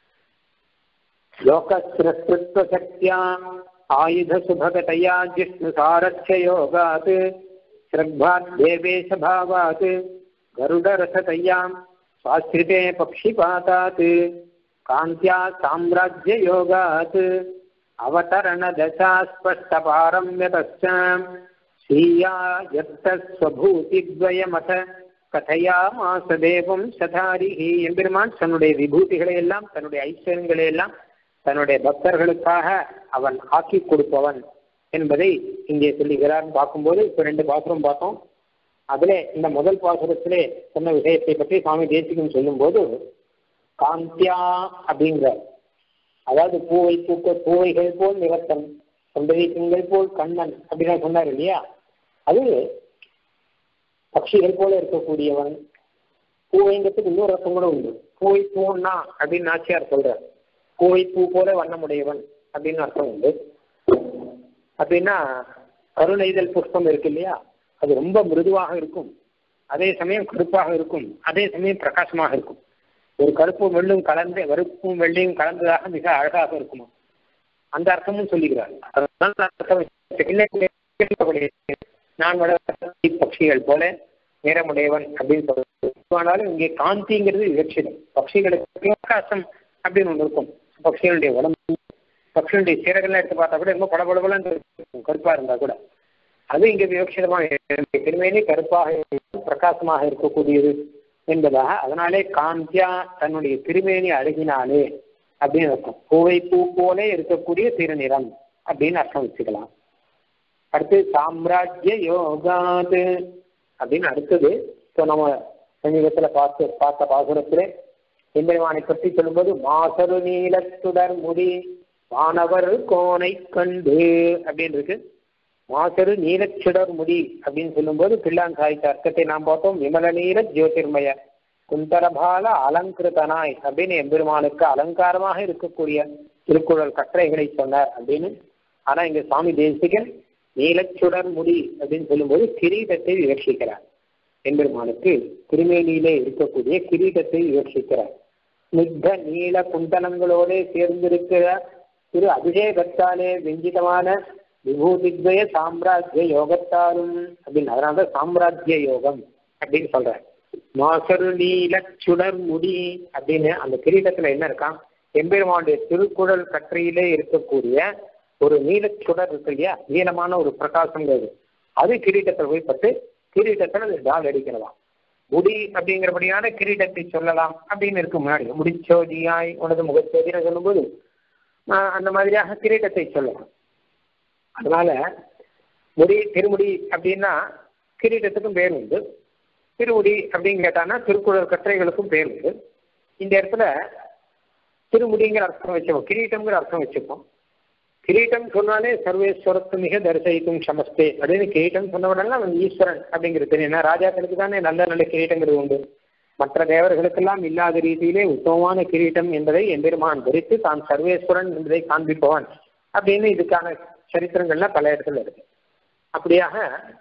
லோகஸ்ருத்வ சக்தியா ஆயுத சுபகதையா ஜிஷ்ணு சாரட்ச யோகாத் ஸ்ரக்பாத் தேவேஷ பாவாத் கருட ரசதையாம் ஸ்வாஸ்ரிதே பக்ஷிபாதாத் காந்தியா சாம்ராஜ்ய யோகாத் அவதரண தசா ஸ்பஷ்ட பாரம்யதஸ்சாம் ஸ்ரீயா யத்தஸ்வபூதித்வயமத கதையாமாச தேவம் சதாரிஹி. எம்பெருமான் தன்னுடைய விபூதிகளை எல்லாம் தன்னுடைய ஐஸ்வர்யங்களை எல்லாம் தன்னுடைய பக்தர்களுக்காக அவன் ஆக்கி கொடுப்பவன் என்பதை இங்கே சொல்லுகிறார். பார்க்கும்போது இப்ப ரெண்டு பாசுரம் பார்த்தோம். அதிலே இந்த முதல் பாசுரத்திலே சொன்ன விஷயத்தை பற்றி சுவாமி தேசிகன் சொல்லும் போது காந்தியா அப்படிங்கிறார். அதாவது பூவை பூக்க பூவைகள் போல் நிறத்தன் தொண்டை திங்கள் போல் கண்ணன் அப்படின்னு சொன்னார் இல்லையா. அது பட்சிகள் போல இருக்கக்கூடியவன். பூவைங்கிறதுக்கு இன்னொரு அர்த்தம் கூட உண்டு. பூவை பூன்னா அப்படின்னு நாச்சியார் சொல்றார். பூவை பூ போல வண்ணமுடையவன் அப்படின்னு அர்த்தம் உண்டு. அப்படின்னா கருணைதல் புஷ்பம் இருக்கு இல்லையா, அது ரொம்ப மிருதுவாக இருக்கும், அதே சமயம் கருப்பாக இருக்கும், அதே சமயம் பிரகாசமாக இருக்கும். ஒரு கருப்பும் வெள்ளும் கலந்து கருப்பும் வெள்ளையும் கலந்ததாக மிக அழகாக இருக்குமா, அந்த அர்த்தமும் சொல்லுகிறார். நான் வளர்த்த பட்சிகள் போல நிறமுடையவன் அப்படின்னு சொல்றாலும் இங்கே காந்திங்கிறது விவட்சிதம். பட்சிகளுக்கு பிரகாசம் அப்படின்னு ஒன்று இருக்கும். பட்சிகளுடைய உடம்பு, பட்சிகளுடைய சீரகெல்லாம் எடுத்து பார்த்தா கூட ரொம்ப படபடபெல்லாம் கருப்பா இருந்தா கூட அது இங்கே விவட்சிதமாக திருமையிலே கருப்பாக பிரகாசமாக இருக்கக்கூடியது என்பதாக. அதனாலே காந்தியா தன்னுடைய திருமேனி அழகினாலே அப்படின்னு அர்த்தம். பூவை பூ போல இருக்கக்கூடிய திருநிறம் அப்படின்னு அர்த்தம் வச்சுக்கலாம். அடுத்து சாம்ராஜ்ய யோகாது அப்படின்னு அடுத்தது இப்போ நம்ம சமீபத்துல பார்த்து பார்த்த பாசுரத்திலே எம்பெருமானை பற்றி சொல்லும்போது மாசரு நீலத்துடர் முடி வானவர் கோனை கண்டு அப்படின்னு இருக்கு. மாசரு நீலச்சுடர் முடி அப்படின்னு சொல்லும்போது பிள்ளான் சாய்த்த அர்த்தத்தை நாம் பார்த்தோம். விமல நீல ஜோதிர்மய குந்தரபால அலங்கிருத்தனாய் அப்படின்னு எம்பெருமானுக்கு அலங்காரமாக இருக்கக்கூடிய திருக்குறள் கற்றைகளை சொன்னார் அப்படின்னு. ஆனா இங்க சுவாமி தேசிகன் நீலச்சுடர் முடி அப்படின்னு சொல்லும்போது கிரீடத்தை விவட்சிக்கிறார். எம்பெருமானுக்கு திருமேனியிலே இருக்கக்கூடிய கிரீடத்தை விவட்சிக்கிறார். நித்த நீல குண்டலங்களோடு சேர்ந்திருக்கிற திரு அபிஷேகத்தாலே வெஞ்சிதமான விபூதித்வய சாம்ராஜ்ய யோகத்தாரும் அப்படின்னு. அதனால சாம்ராஜ்ய யோகம் அப்படின்னு சொல்றார். மாசரு நீலச்சுடர் முடி அப்படின்னு அந்த கிரீடத்துல என்ன இருக்கான், எம்பெருமானுடைய திருக்குறள் கற்றையிலே இருக்கக்கூடிய ஒரு நீலச்சுடர் இருக்கு இல்லையா, நீளமான ஒரு பிரகாசங்கிறது, அது கிரீட்டத்தில் போய் பட்டு கிரீட்டத்தில் அது டால் அடிக்கிறதாம். முடி அப்படிங்கிறபடியான கிரீட்டத்தை சொல்லலாம் அப்படின்னு இருக்கு. முன்னாடி முடிச்சோதியாய் உனது முகச்சோதின்னு சொல்லும்போது அந்த மாதிரியாக கிரீட்டத்தை சொல்லலாம். அதனால முடி திருமுடி அப்படின்னா கிரீட்டத்துக்கும் பேர் உண்டு. திருமுடி அப்படின்னு கேட்டான்னா திருக்குறள் கற்றைகளுக்கும் பேர் உண்டு. இந்த இடத்துல திருமுடிங்கிற அர்த்தம் வச்சுப்போம், கிரீட்டம்ங்கிற அர்த்தம் வச்சுப்போம். கிரீட்டம் சொன்னாலே சர்வேஸ்வரத்து மிக தரிசயிக்கும் சமஸ்தே அப்படின்னு கிரீட்டம் சொன்னவனெல்லாம் அவன் ஈஸ்வரன் அப்படிங்கிறது தெரியும். ஏன்னா ராஜாக்களுக்கு தானே நல்ல நல்ல கிரீட்டங்கிறது உண்டு. மற்ற தேவர்களுக்கெல்லாம் இல்லாத ரீதியிலே உத்தமமான கிரீட்டம் என்பதை எம்பெருமான் தரித்து தான் சர்வேஸ்வரன் என்பதை காண்பிப்பவன் அப்படின்னு இதுக்கான சரித்திரங்கள்லாம் பல இடத்துல இருக்கு. அப்படியாக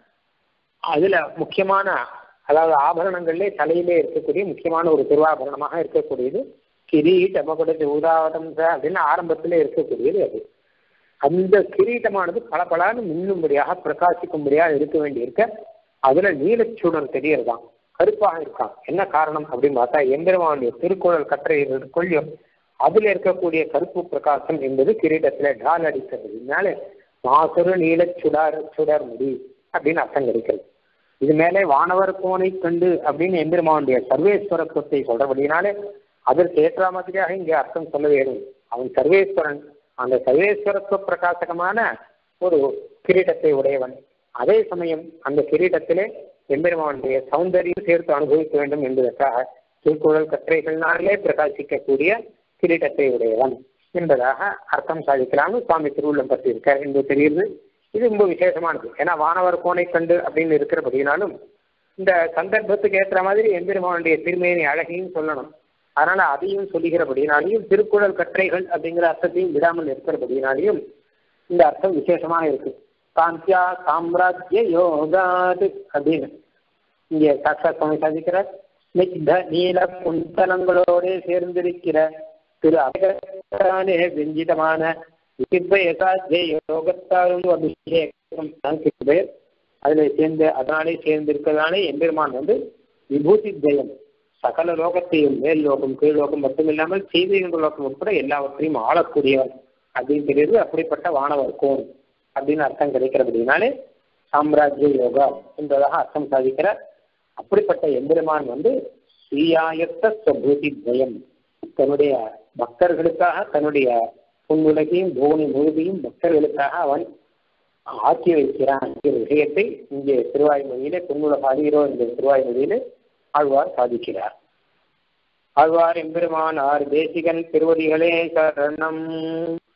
அதுல முக்கியமான அதாவது ஆபரணங்கள்லே தலையிலே இருக்கக்கூடிய முக்கியமான ஒரு திருவாபரணமாக இருக்கக்கூடியது கிரீட்டம். கொடுத்து ஊதாவதம் அப்படின்னு ஆரம்பத்திலே இருக்கக்கூடியது அது. அந்த கிரீட்டமானது பல பலான்னு மின்னும்படியாக பிரகாசிக்கும்படியாக இருக்க வேண்டி இருக்க அதுல நீலச்சூடர் தெரியறதான், கருப்பாக இருக்கான். என்ன காரணம் அப்படின்னு பார்த்தா எம்பெருமானுடைய திருக்குறள் கற்றை கொள்ளும் அதுல இருக்கக்கூடிய கருப்பு பிரகாசம் என்பது கிரீட்டத்துல டால் அடிக்கிறது. இதனால மாசரு நீலச்சுடர் சுடர் முடி அப்படின்னு அர்த்தம் கிடைக்கிறது. இது மேலே வானவர் கோனை கண்டு அப்படின்னு எம்பெருமானுடைய சர்வேஸ்வரத்துவத்தை சொல்றபடினாலே அதற்கு ஏற்ற மாதிரியாக இங்கே அர்த்தம் சொல்ல வேண்டும். அவன் சர்வேஸ்வரன், அந்த சர்வேஸ்வரத்துவ பிரகாசகமான ஒரு கிரீடத்தை உடையவன். அதே சமயம் அந்த கிரீடத்திலே எம்பெருமானுடைய சௌந்தரியம் சேர்த்து அனுபவிக்க வேண்டும் என்பதற்காக திருக்குறள் கற்றைகள்னாலே பிரகாசிக்கக்கூடிய கிரீடத்தை உடையவன் என்பதாக அர்த்தம் சாதிக்கலாம்னு சுவாமி திருவுள்ளம் பற்றி இருக்கார் என்பது தெரியுது. இது ரொம்ப விசேஷமானது. ஏன்னா வானவர் கோனை கண்டு அப்படின்னு இருக்கிறபடினாலும் இந்த சந்தர்ப்பத்துக்கு ஏற்ற மாதிரி எம்பெருமானுடைய திருமேனி அழகையும் சொல்லணும். அதனால அதையும் சொல்லுகிறபடினாலையும் திருக்குறள் கற்றைகள் அப்படிங்கிற அர்த்தத்தையும் விடாமல் இருக்கிறபடினாலையும் இந்த அர்த்தம் விசேஷமாக இருக்கு. காந்தியா சாம்ராஜ்ய யோகாது அப்படின்னு இங்கே சாட்சாத் சுவாமி சாதிக்கிறார். நிக்த நீல குந்தலங்களோடு சேர்ந்திருக்கிற திரு அபிஷேகத்தானே வெஞ்சிதமான யோகத்தாலும் அபிஷேகம் பேர் அதுல சேர்ந்து அதனாலே சேர்ந்திருக்கிறதானே எம்பெருமான் வந்து விபூதி ஜெயம் சகல லோகத்தையும் மேல் லோகம் கீழ் லோகம் மட்டுமில்லாமல் செய்திகின்ற லோகம் உட்பட எல்லாவற்றையும் ஆளக்கூடியவன் அப்படின்னு தெரியுது. அப்படிப்பட்ட வானவர் கோன் அப்படின்னு அர்த்தம் கிடைக்கிறபடினாலே சாம்ராஜ்ய யோகா என்பதாக அர்த்தம் சாதிக்கிறார். அப்படிப்பட்ட எம்பெருமான் வந்து ஸ்ரீயாயத்த ஸ்வபூதி ஜெயம் தன்னுடைய பக்தர்களுக்காக தன்னுடைய பொன்னுலகையும் புவனி முழுதையும் பக்தர்களுக்காக அவன் ஆக்கி வைக்கிறான் என்கிற விஷயத்தை இங்கே திருவாய்மொழியிலே பொன்னுலக ஆகிறோ என்ற திருவாய்மொழியிலே ஆழ்வார் சாதிக்கிறார். ஆழ்வார் எம்பெருமானார் தேசிகன் திருவடிகளே சரணம்.